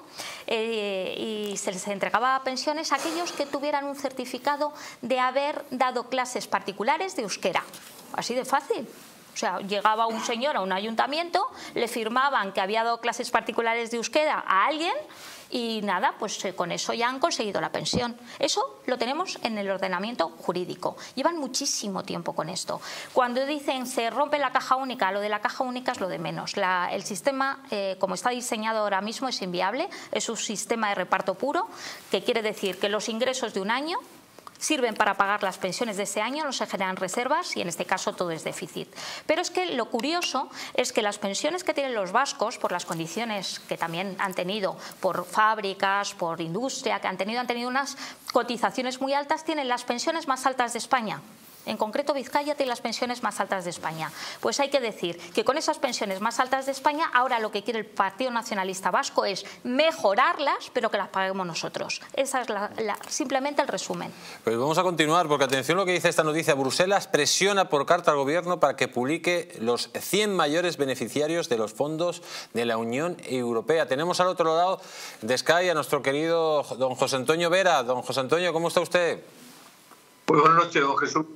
y se les entregaba pensiones a aquellos que tuvieran un certificado de haber dado clases particulares de euskera. Así de fácil. O sea, llegaba un señor a un ayuntamiento, le firmaban que había dado clases particulares de euskera a alguien y nada, pues con eso ya han conseguido la pensión. Eso lo tenemos en el ordenamiento jurídico. Llevan muchísimo tiempo con esto. Cuando dicen se rompe la caja única, lo de la caja única es lo de menos. El sistema, como está diseñado ahora mismo, es inviable. Es un sistema de reparto puro, que quiere decir que los ingresos de un año sirven para pagar las pensiones de ese año, no se generan reservas y en este caso todo es déficit. Pero es que lo curioso es que las pensiones que tienen los vascos, por las condiciones que también han tenido, por fábricas, por industria, que han tenido unas cotizaciones muy altas, tienen las pensiones más altas de España. En concreto, Vizcaya tiene las pensiones más altas de España. Pues hay que decir que con esas pensiones más altas de España, ahora lo que quiere el Partido Nacionalista Vasco es mejorarlas, pero que las paguemos nosotros. Ese es simplemente el resumen. Pues vamos a continuar, porque atención a lo que dice esta noticia. Bruselas presiona por carta al Gobierno para que publique los 100 mayores beneficiarios de los fondos de la Unión Europea. Tenemos al otro lado de Sky a nuestro querido don José Antonio Vera. Don José Antonio, ¿cómo está usted? Muy buenas noches, don Jesús.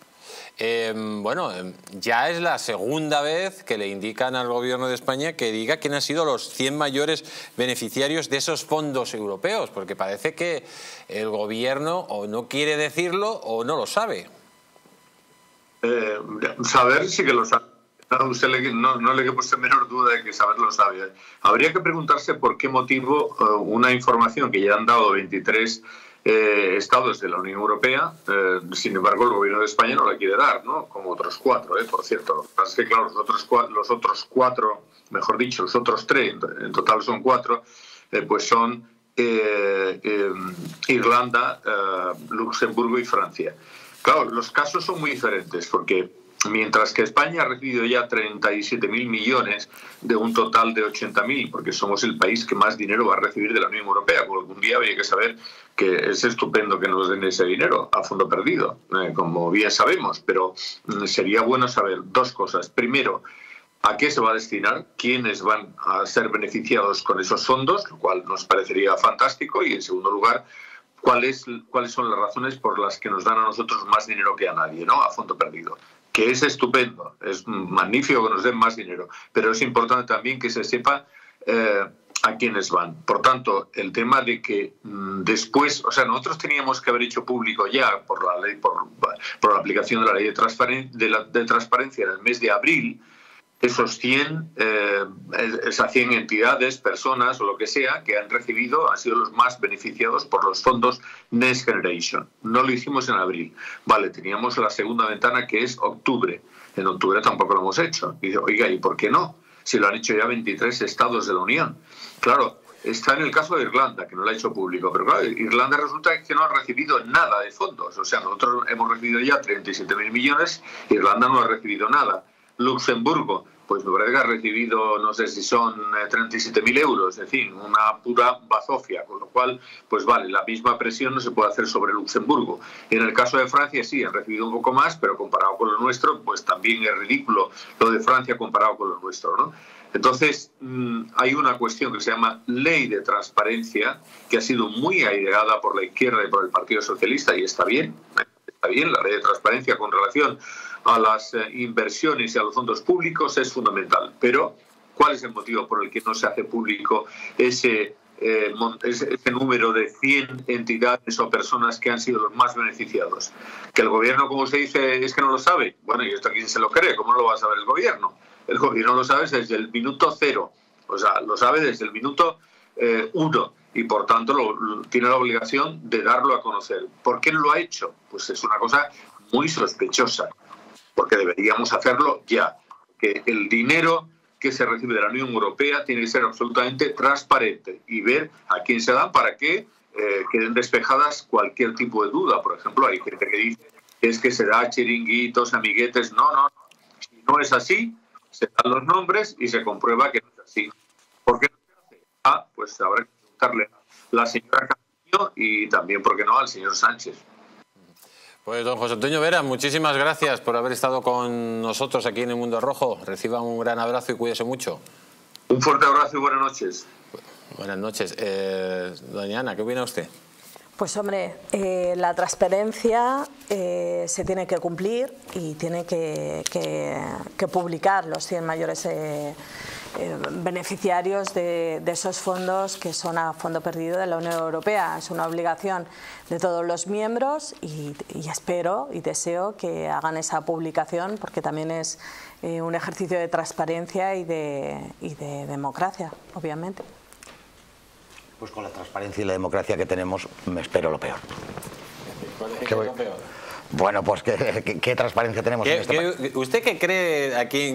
Bueno, ya es la segunda vez que le indican al Gobierno de España que diga quién han sido los 100 mayores beneficiarios de esos fondos europeos, porque parece que el Gobierno o no quiere decirlo o no lo sabe. Saber sí que lo sabe. Usted no le quepa usted menor duda de que saberlo sabe. Habría que preguntarse por qué motivo una información que ya han dado 23 estados de la Unión Europea, sin embargo el Gobierno de España no la quiere dar, ¿no? Como otros 4, por cierto. Lo que pasa es que, claro, los otros 4, mejor dicho, los otros 3, en total son 4, pues son Irlanda, Luxemburgo y Francia. Claro, los casos son muy diferentes porque mientras que España ha recibido ya 37.000 millones de un total de 80.000, porque somos el país que más dinero va a recibir de la Unión Europea, porque algún día habría que saber que es estupendo que nos den ese dinero a fondo perdido, como bien sabemos, pero sería bueno saber 2 cosas. Primero, a qué se va a destinar, quiénes van a ser beneficiados con esos fondos, lo cual nos parecería fantástico, y en segundo lugar, cuáles son las razones por las que nos dan a nosotros más dinero que a nadie, ¿no? A fondo perdido. Que es estupendo, es magnífico que nos den más dinero, pero es importante también que se sepa a quiénes van. Por tanto, el tema de que después, o sea, nosotros teníamos que haber hecho público ya por la ley, por la aplicación de la ley de transparencia en el mes de abril, esos 100, esas 100 entidades, personas o lo que sea que han recibido, han sido los más beneficiados por los fondos Next Generation. No lo hicimos en abril. Vale, teníamos la segunda ventana que es octubre. En octubre tampoco lo hemos hecho. Y dice, oiga, ¿y por qué no? Si lo han hecho ya 23 estados de la Unión. Claro, está en el caso de Irlanda, que no lo ha hecho público, pero claro, Irlanda resulta que no ha recibido nada de fondos. O sea, nosotros hemos recibido ya 37.000 millones, Irlanda no ha recibido nada. Luxemburgo, pues me parece que ha recibido, no sé si son 37.000 euros, en fin, una pura bazofia, con lo cual, pues vale, la misma presión no se puede hacer sobre Luxemburgo. En el caso de Francia sí, han recibido un poco más, pero comparado con lo nuestro, pues también es ridículo lo de Francia comparado con lo nuestro, ¿no? Entonces, hay una cuestión que se llama ley de transparencia, que ha sido muy aireada por la izquierda y por el Partido Socialista, y está bien la ley de transparencia con relación a las inversiones y a los fondos públicos es fundamental. Pero, ¿cuál es el motivo por el que no se hace público ese número de 100 entidades o personas que han sido los más beneficiados? Que el gobierno, como se dice, es que no lo sabe. Bueno, ¿y esto quién se lo cree? ¿Cómo no lo va a saber el gobierno? El gobierno lo sabe desde el minuto 0, o sea, lo sabe desde el minuto 1 y por tanto tiene la obligación de darlo a conocer. ¿Por qué no lo ha hecho? Pues es una cosa muy sospechosa, porque deberíamos hacerlo ya. Que el dinero que se recibe de la Unión Europea tiene que ser absolutamente transparente y ver a quién se dan para que queden despejadas cualquier tipo de duda. Por ejemplo, hay gente que dice que es que se da chiringuitos, amiguetes. No. Si no es así, se dan los nombres y se comprueba que no es así. ¿Por qué no se hace? Pues habrá que preguntarle a la señora Castillo y también, ¿por qué no?, al señor Sánchez. Pues don José Antonio Vera, muchísimas gracias por haber estado con nosotros aquí en El Mundo Rojo. Reciban un gran abrazo y cuídese mucho. Un fuerte abrazo y buenas noches. Buenas noches. Doña Ana, ¿qué opina usted? Pues hombre, la transparencia se tiene que cumplir y tiene que publicar los 100 mayores beneficiarios de esos fondos que son a fondo perdido de la Unión Europea. Es una obligación de todos los miembros y espero y deseo que hagan esa publicación, porque también es un ejercicio de transparencia y de democracia, obviamente. Pues con la transparencia y la democracia que tenemos, me espero lo peor. ¿Qué es lo peor? Bueno, pues ¿qué transparencia tenemos en este país? ¿Usted qué cree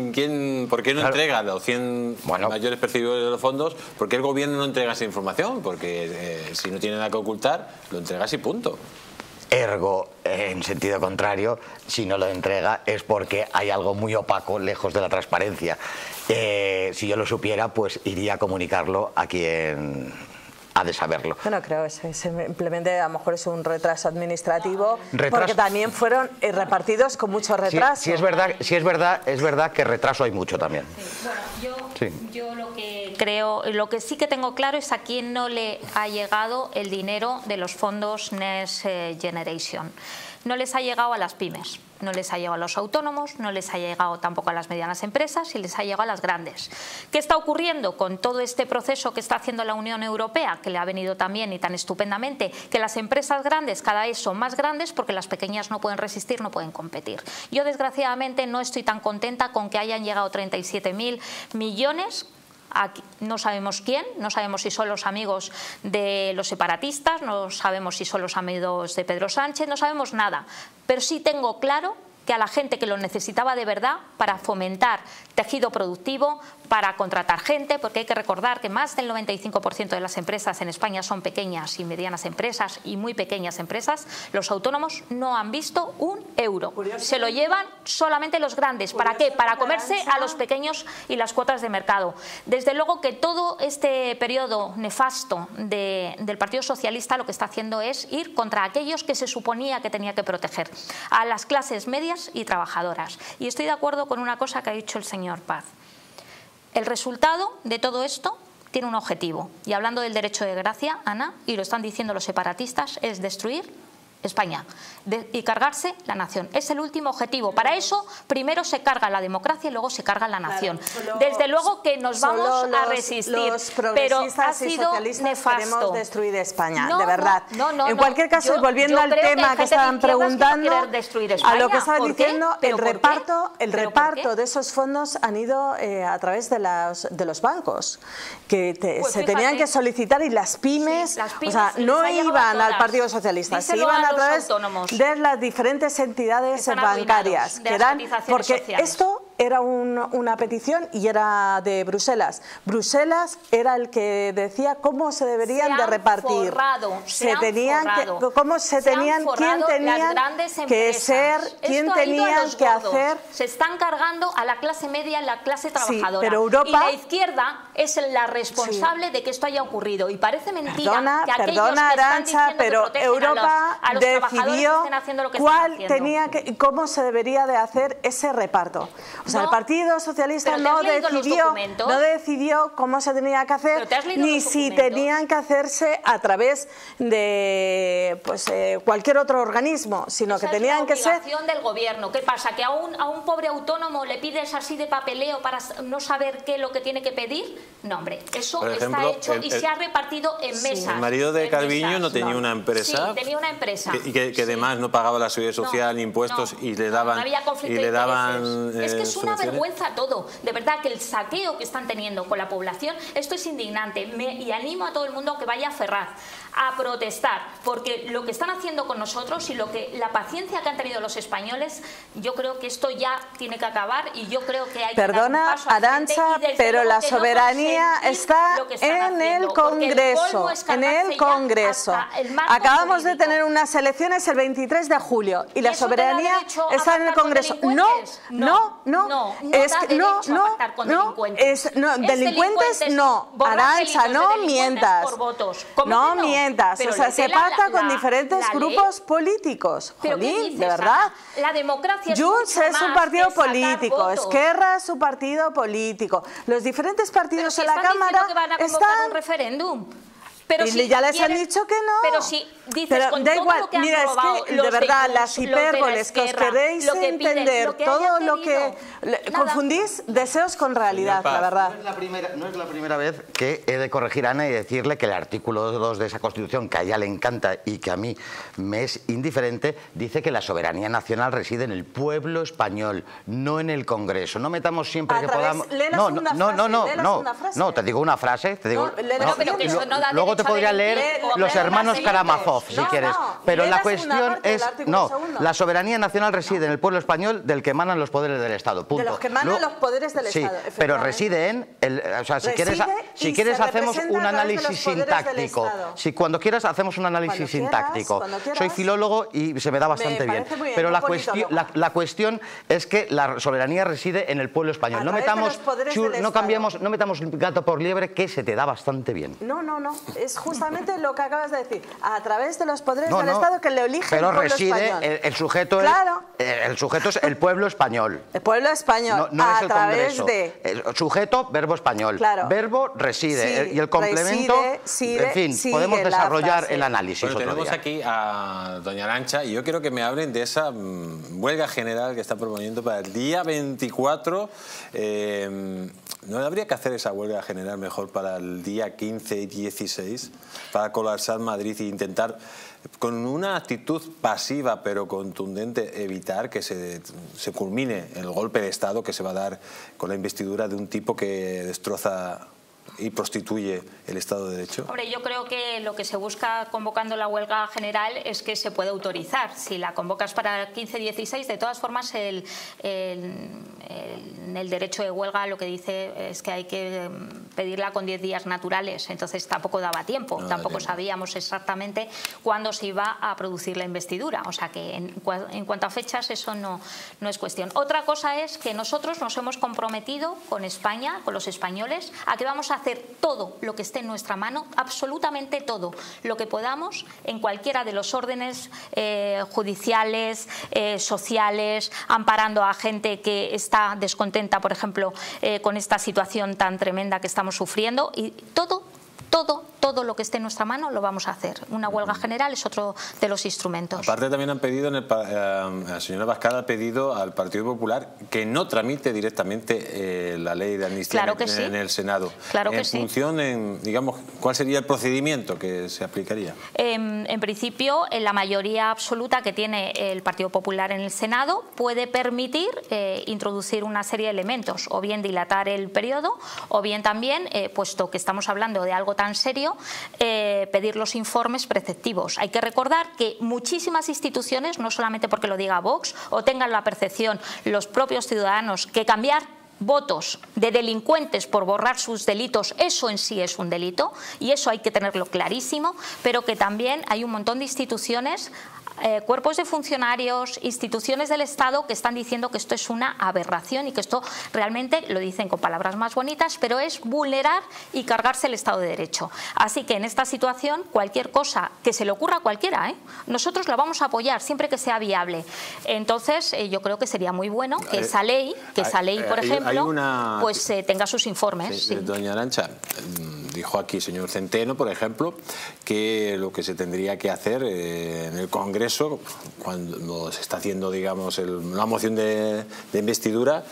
por qué no entrega los 100 mayores percibidores de los fondos? ¿Por qué el gobierno no entrega esa información? Porque si no tiene nada que ocultar, lo entregas y punto. Ergo, en sentido contrario, si no lo entrega es porque hay algo muy opaco lejos de la transparencia. Si yo lo supiera, pues iría a comunicarlo a quien ha de saberlo. Bueno, creo que simplemente a lo mejor es un retraso administrativo, porque también fueron repartidos con mucho retraso. Sí, es verdad que retraso hay mucho también. Bueno, yo lo que creo, lo que sí que tengo claro es a quién no le ha llegado el dinero de los fondos Next Generation. No les ha llegado a las pymes, no les ha llegado a los autónomos, no les ha llegado tampoco a las medianas empresas y les ha llegado a las grandes. ¿Qué está ocurriendo con todo este proceso que está haciendo la Unión Europea, que le ha venido también y tan estupendamente? Que las empresas grandes cada vez son más grandes porque las pequeñas no pueden resistir, no pueden competir. Yo desgraciadamente no estoy tan contenta con que hayan llegado 37.000 millones. Aquí no sabemos quién, no sabemos si son los amigos de los separatistas, no sabemos si son los amigos de Pedro Sánchez, no sabemos nada, pero sí tengo claro que a la gente que lo necesitaba de verdad para fomentar tejido productivo, para contratar gente, porque hay que recordar que más del 95% de las empresas en España son pequeñas y medianas empresas y muy pequeñas empresas. Los autónomos no han visto un euro. Se lo llevan solamente los grandes. ¿Para qué? Para comerse a los pequeños y las cuotas de mercado. Desde luego que todo este periodo nefasto del Partido Socialista lo que está haciendo es ir contra aquellos que se suponía que tenía que proteger, a las clases medias y trabajadoras. Y estoy de acuerdo con una cosa que ha dicho el señor Paz. El resultado de todo esto tiene un objetivo. Y hablando del derecho de gracia, Ana, y lo están diciendo los separatistas, es destruir España y cargarse la nación. Es el último objetivo. Para eso, primero se carga la democracia y luego se carga la nación. Desde luego que nos vamos a resistir, los progresistas pero ha sido y socialistas nefasto. Queremos destruir España, no, de verdad. En cualquier caso, volviendo al tema que estaban preguntando, a lo que estaba diciendo, el reparto de esos fondos han ido a través de los bancos, que se tenían que solicitar, y las pymes, o sea, no iban al Partido Socialista, se iban a través de las diferentes entidades bancarias, porque esto era una petición y era de Bruselas. Bruselas era el que decía cómo se deberían de repartir. ¿Quién tenían que ser, quién tenían que hacer. Se están cargando a la clase media y la clase trabajadora. Sí, pero Europa, y la izquierda es la responsable de que esto haya ocurrido. Y parece mentira que aquellos que Arantxa, están pero que Europa a los decidió estén haciendo lo que cuál están haciendo. cómo se debería de hacer ese reparto. O sea, el Partido Socialista no decidió cómo se tenía que hacer, ni si tenían que hacerse a través de cualquier otro organismo, sino que tenían que ser... Esa es la obligación del gobierno. ¿Qué pasa? ¿Que a un pobre autónomo le pides así de papeleo para no saber qué es lo que tiene que pedir? No, hombre, eso está hecho y se ha repartido en mesas. El marido de Calviño no tenía una empresa. Sí, tenía una empresa. Y que además no pagaba la seguridad social ni impuestos y le daban... No había conflicto de intereses. Es que es una vergüenza todo. De verdad que el saqueo que están teniendo con la población, esto es indignante. Y animo a todo el mundo que vaya a Ferraz a protestar, porque lo que están haciendo con nosotros y la paciencia que han tenido los españoles, yo creo que esto ya tiene que acabar y yo creo que hay que dar un paso al frente. Arantxa, pero la soberanía está en el Congreso. Acabamos de tener unas elecciones el 23 de julio y la soberanía está en el Congreso. Delincuentes no. Arantxa, no mientas. No mientas. O sea, se pacta con diferentes grupos políticos. Jolín, de verdad. La democracia Junts es un partido político, Esquerra es un partido político. Los diferentes partidos en la Cámara están... un referéndum. Pero y ya les han dicho que no. Pero si dices con da todo igual, lo que han mira, robado, es que de verdad las hipérboles que os queréis entender, todo lo que confundís deseos con realidad, la verdad. No es la primera vez que he de corregir a Ana y decirle que el artículo 2 de esa Constitución, que a ella le encanta y que a mí me es indiferente, dice que la soberanía nacional reside en el pueblo español, no en el Congreso. No metamos siempre que podamos... No, te digo una frase, te digo... Luego te podría leer los hermanos Karamazov, si quieres. Pero la cuestión es... No, la soberanía nacional reside en el pueblo español del que emanan los poderes del Estado. Punto. De los que emanan los poderes del Estado. Sí, pero reside en... O sea, si quieres hacemos un análisis sintáctico. Si cuando quieras hacemos un análisis sintáctico. Soy filólogo y se me da bastante bien. Pero la cuestión es que la soberanía reside en el pueblo español. No metamos gato por liebre, que se te da bastante bien. No. Es justamente lo que acabas de decir. A través de los poderes del Estado que le eligen el pueblo español. Pero reside, el sujeto es el pueblo español. El pueblo español, no es el Congreso. El sujeto, verbo español. Claro. Verbo, reside. Y el complemento, en fin, podemos desarrollar el análisis otro tenemos día. Aquí a doña Arantxa y yo quiero que me hablen de esa huelga general que está proponiendo para el día 24. ¿No habría que hacer esa huelga general mejor para el día 15 y 16 para colapsar Madrid e intentar, con una actitud pasiva pero contundente, evitar que se culmine el golpe de Estado que se va a dar con la investidura de un tipo que destroza y prostituye el Estado de Derecho? Hombre, yo creo que lo que se busca convocando la huelga general es que se pueda autorizar. Si la convocas para el 15-16, de todas formas el derecho de huelga lo que dice es que hay que pedirla con 10 días naturales, entonces tampoco daba tiempo, tampoco sabíamos exactamente cuándo se iba a producir la investidura, o sea que en cuanto a fechas eso no es cuestión. Otra cosa es que nosotros nos hemos comprometido con España, con los españoles, a que vamos a hacer todo lo que esté en nuestra mano, absolutamente todo lo que podamos, en cualquiera de los órdenes judiciales, sociales, amparando a gente que está descontenta, por ejemplo, con esta situación tan tremenda que estamos sufriendo, y todo lo que esté en nuestra mano lo vamos a hacer. Una huelga general es otro de los instrumentos. Aparte también han pedido, la señora Abascal ha pedido al Partido Popular que no tramite directamente la ley de amnistía en el Senado. Claro que en función, digamos, ¿cuál sería el procedimiento que se aplicaría? En principio, la mayoría absoluta que tiene el Partido Popular en el Senado puede permitir introducir una serie de elementos, o bien dilatar el periodo, o bien también, puesto que estamos hablando de algo tan serio, pedir los informes preceptivos. Hay que recordar que muchísimas instituciones, no solamente porque lo diga Vox, o tengan la percepción los propios ciudadanos que cambiar votos de delincuentes por borrar sus delitos, eso en sí es un delito y eso hay que tenerlo clarísimo, pero que también hay un montón de instituciones, cuerpos de funcionarios, instituciones del Estado que están diciendo que esto es una aberración y que esto realmente, lo dicen con palabras más bonitas, pero es vulnerar y cargarse el Estado de Derecho. Así que en esta situación, cualquier cosa que se le ocurra a cualquiera, nosotros la vamos a apoyar siempre que sea viable. Entonces, yo creo que sería muy bueno que esa ley, por ejemplo, pues tenga sus informes. Sí. Doña Arantxa, dijo aquí el señor Centeno, por ejemplo, que lo que se tendría que hacer en el Congreso, cuando se está haciendo, digamos, la moción de investidura,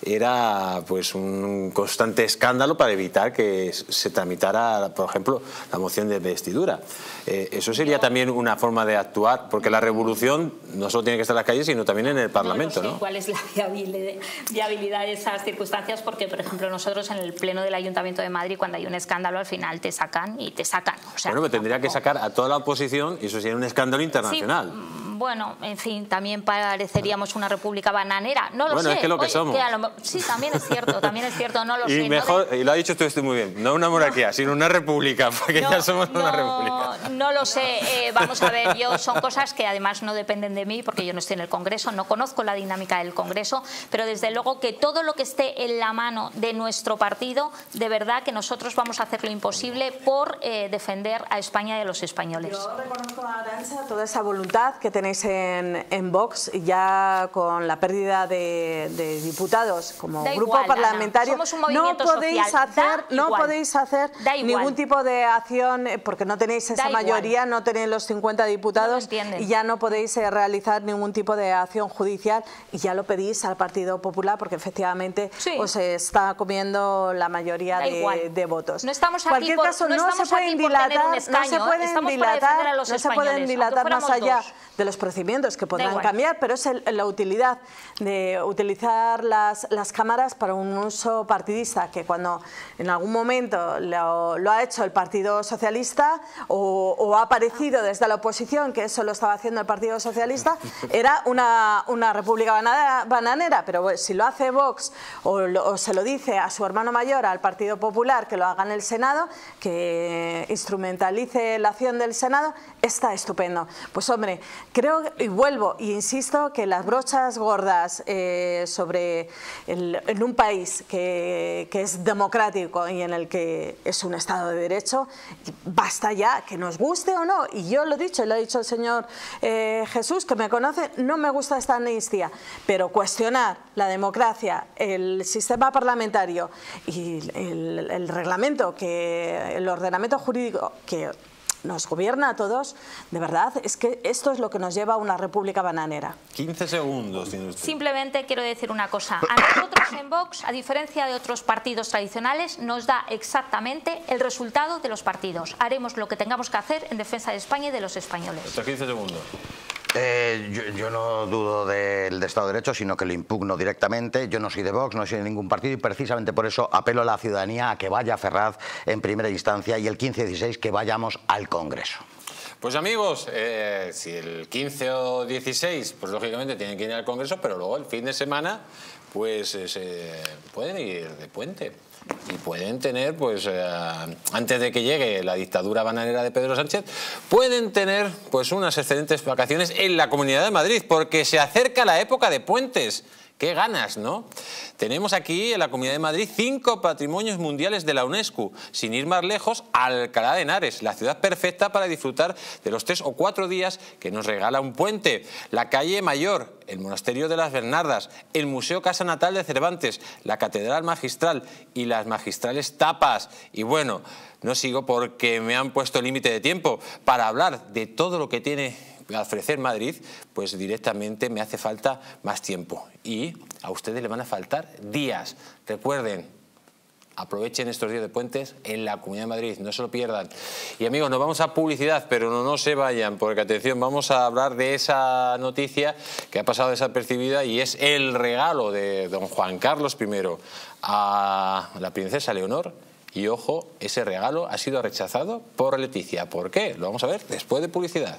era pues un constante escándalo para evitar que se tramitara, por ejemplo, la moción de investidura. Eso sería también una forma de actuar, porque la revolución no solo tiene que estar en las calles, sino también en el Parlamento, ¿no? ¿Cuál es la viabilidad de esas circunstancias? Porque, por ejemplo, nosotros en el Pleno del Ayuntamiento de Madrid, cuando hay un escándalo, al final te sacan y te sacan. O sea, bueno, pero tendría que sacar a toda la oposición y eso sería un escándalo internacional. Sí, bueno, en fin, también pareceríamos una república bananera. No lo sé. Bueno, es que lo que somos. Sí, también es cierto, no lo sé. Y lo ha dicho usted muy bien, no una monarquía, sino una república, porque ya somos una república. No lo sé, vamos a ver, son cosas que además no dependen de mí, porque yo no estoy en el Congreso, no conozco la dinámica del Congreso, pero desde luego que todo lo que esté en la mano de nuestro partido, de verdad que nosotros vamos a hacer lo imposible por defender a España y a los españoles. Yo reconozco, Arantxa, toda esa voluntad que tenéis en Vox, ya con la pérdida de diputados como grupo parlamentario. Somos un movimiento social. No podéis hacer ningún tipo de acción, porque no tenéis esa mayoría, no tenéis los 50 diputados y ya no podéis realizar ningún tipo de acción judicial, y ya lo pedís al Partido Popular porque efectivamente os está comiendo la mayoría de votos. No estamos aquí en cualquier caso, no se pueden dilatar más allá de los procedimientos que podrán cambiar, pero es la utilidad de utilizar las cámaras para un uso partidista, que cuando en algún momento lo ha hecho el Partido Socialista o ha aparecido desde la oposición, que eso lo estaba haciendo el Partido Socialista, era una república bananera, pero bueno, si lo hace Vox o se lo dice a su hermano mayor, al Partido Popular, que lo haga en el Senado, que instrumentalice la acción del Senado, está estupendo. Pues hombre, creo, y vuelvo e insisto, que las brochas gordas en un país que es democrático y en el que es un Estado de Derecho, basta ya, que nos guste o no. Y yo lo he dicho el señor Jesús, que me conoce, no me gusta esta amnistía, pero cuestionar la democracia, el sistema parlamentario y el reglamento, el ordenamiento jurídico que nos gobierna a todos, de verdad, es que esto es lo que nos lleva a una república bananera. 15 segundos tiene usted. Simplemente quiero decir una cosa. A nosotros en Vox, a diferencia de otros partidos tradicionales, nos da exactamente el resultado de los partidos. Haremos lo que tengamos que hacer en defensa de España y de los españoles. Estos 15 segundos. Yo no dudo del Estado de Derecho, sino que lo impugno directamente. Yo no soy de Vox, no soy de ningún partido, y precisamente por eso apelo a la ciudadanía a que vaya a Ferraz en primera instancia y el 15-16 que vayamos al Congreso. Pues amigos, si el 15 o 16, pues lógicamente tienen que ir al Congreso, pero luego el fin de semana pues se pueden ir de puente. Y pueden tener, pues antes de que llegue la dictadura bananera de Pedro Sánchez, pueden tener pues unas excelentes vacaciones en la Comunidad de Madrid, porque se acerca la época de puentes. ¡Qué ganas!, ¿no? Tenemos aquí en la Comunidad de Madrid 5 patrimonios mundiales de la UNESCO. Sin ir más lejos, Alcalá de Henares, la ciudad perfecta para disfrutar de los 3 o 4 días que nos regala un puente. La calle Mayor, el Monasterio de las Bernardas, el Museo Casa Natal de Cervantes, la Catedral Magistral y las magistrales tapas. Y bueno, no sigo porque me han puesto límite de tiempo. Para hablar de todo lo que tiene a ofrecer Madrid, pues directamente me hace falta más tiempo. Y a ustedes le van a faltar días. Recuerden, aprovechen estos días de puentes en la Comunidad de Madrid, no se lo pierdan. Y amigos, nos vamos a publicidad, pero no se vayan, porque atención, vamos a hablar de esa noticia que ha pasado desapercibida, y es el regalo de don Juan Carlos I a la princesa Leonor Y ojo, ese regalo ha sido rechazado por Leticia. ¿Por qué? Lo vamos a ver después de publicidad.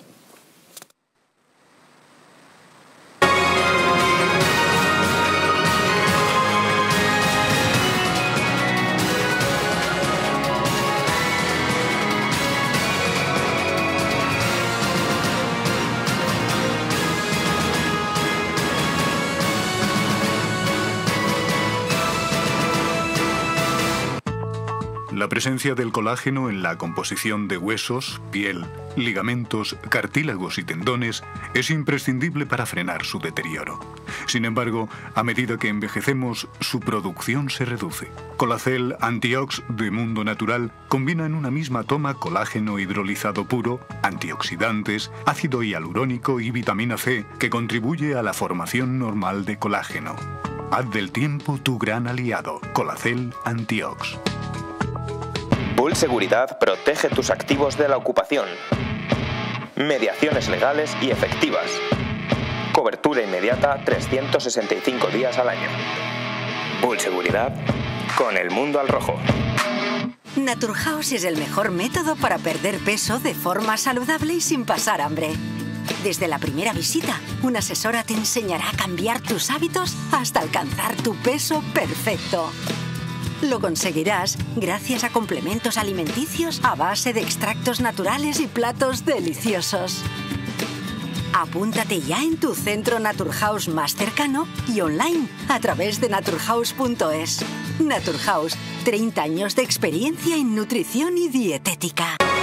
La presencia del colágeno en la composición de huesos, piel, ligamentos, cartílagos y tendones es imprescindible para frenar su deterioro. Sin embargo, a medida que envejecemos, su producción se reduce. Colacel Antiox de Mundo Natural combina en una misma toma colágeno hidrolizado puro, antioxidantes, ácido hialurónico y vitamina C, que contribuye a la formación normal de colágeno. Haz del tiempo tu gran aliado. Colacel Antiox. Bull Seguridad protege tus activos de la ocupación. Mediaciones legales y efectivas. Cobertura inmediata 365 días al año. Bull Seguridad con el mundo al rojo. Naturhaus es el mejor método para perder peso de forma saludable y sin pasar hambre. Desde la primera visita, una asesora te enseñará a cambiar tus hábitos hasta alcanzar tu peso perfecto. Lo conseguirás gracias a complementos alimenticios a base de extractos naturales y platos deliciosos. Apúntate ya en tu centro Naturhaus más cercano y online a través de naturhaus.es. Naturhaus, 30 años de experiencia en nutrición y dietética.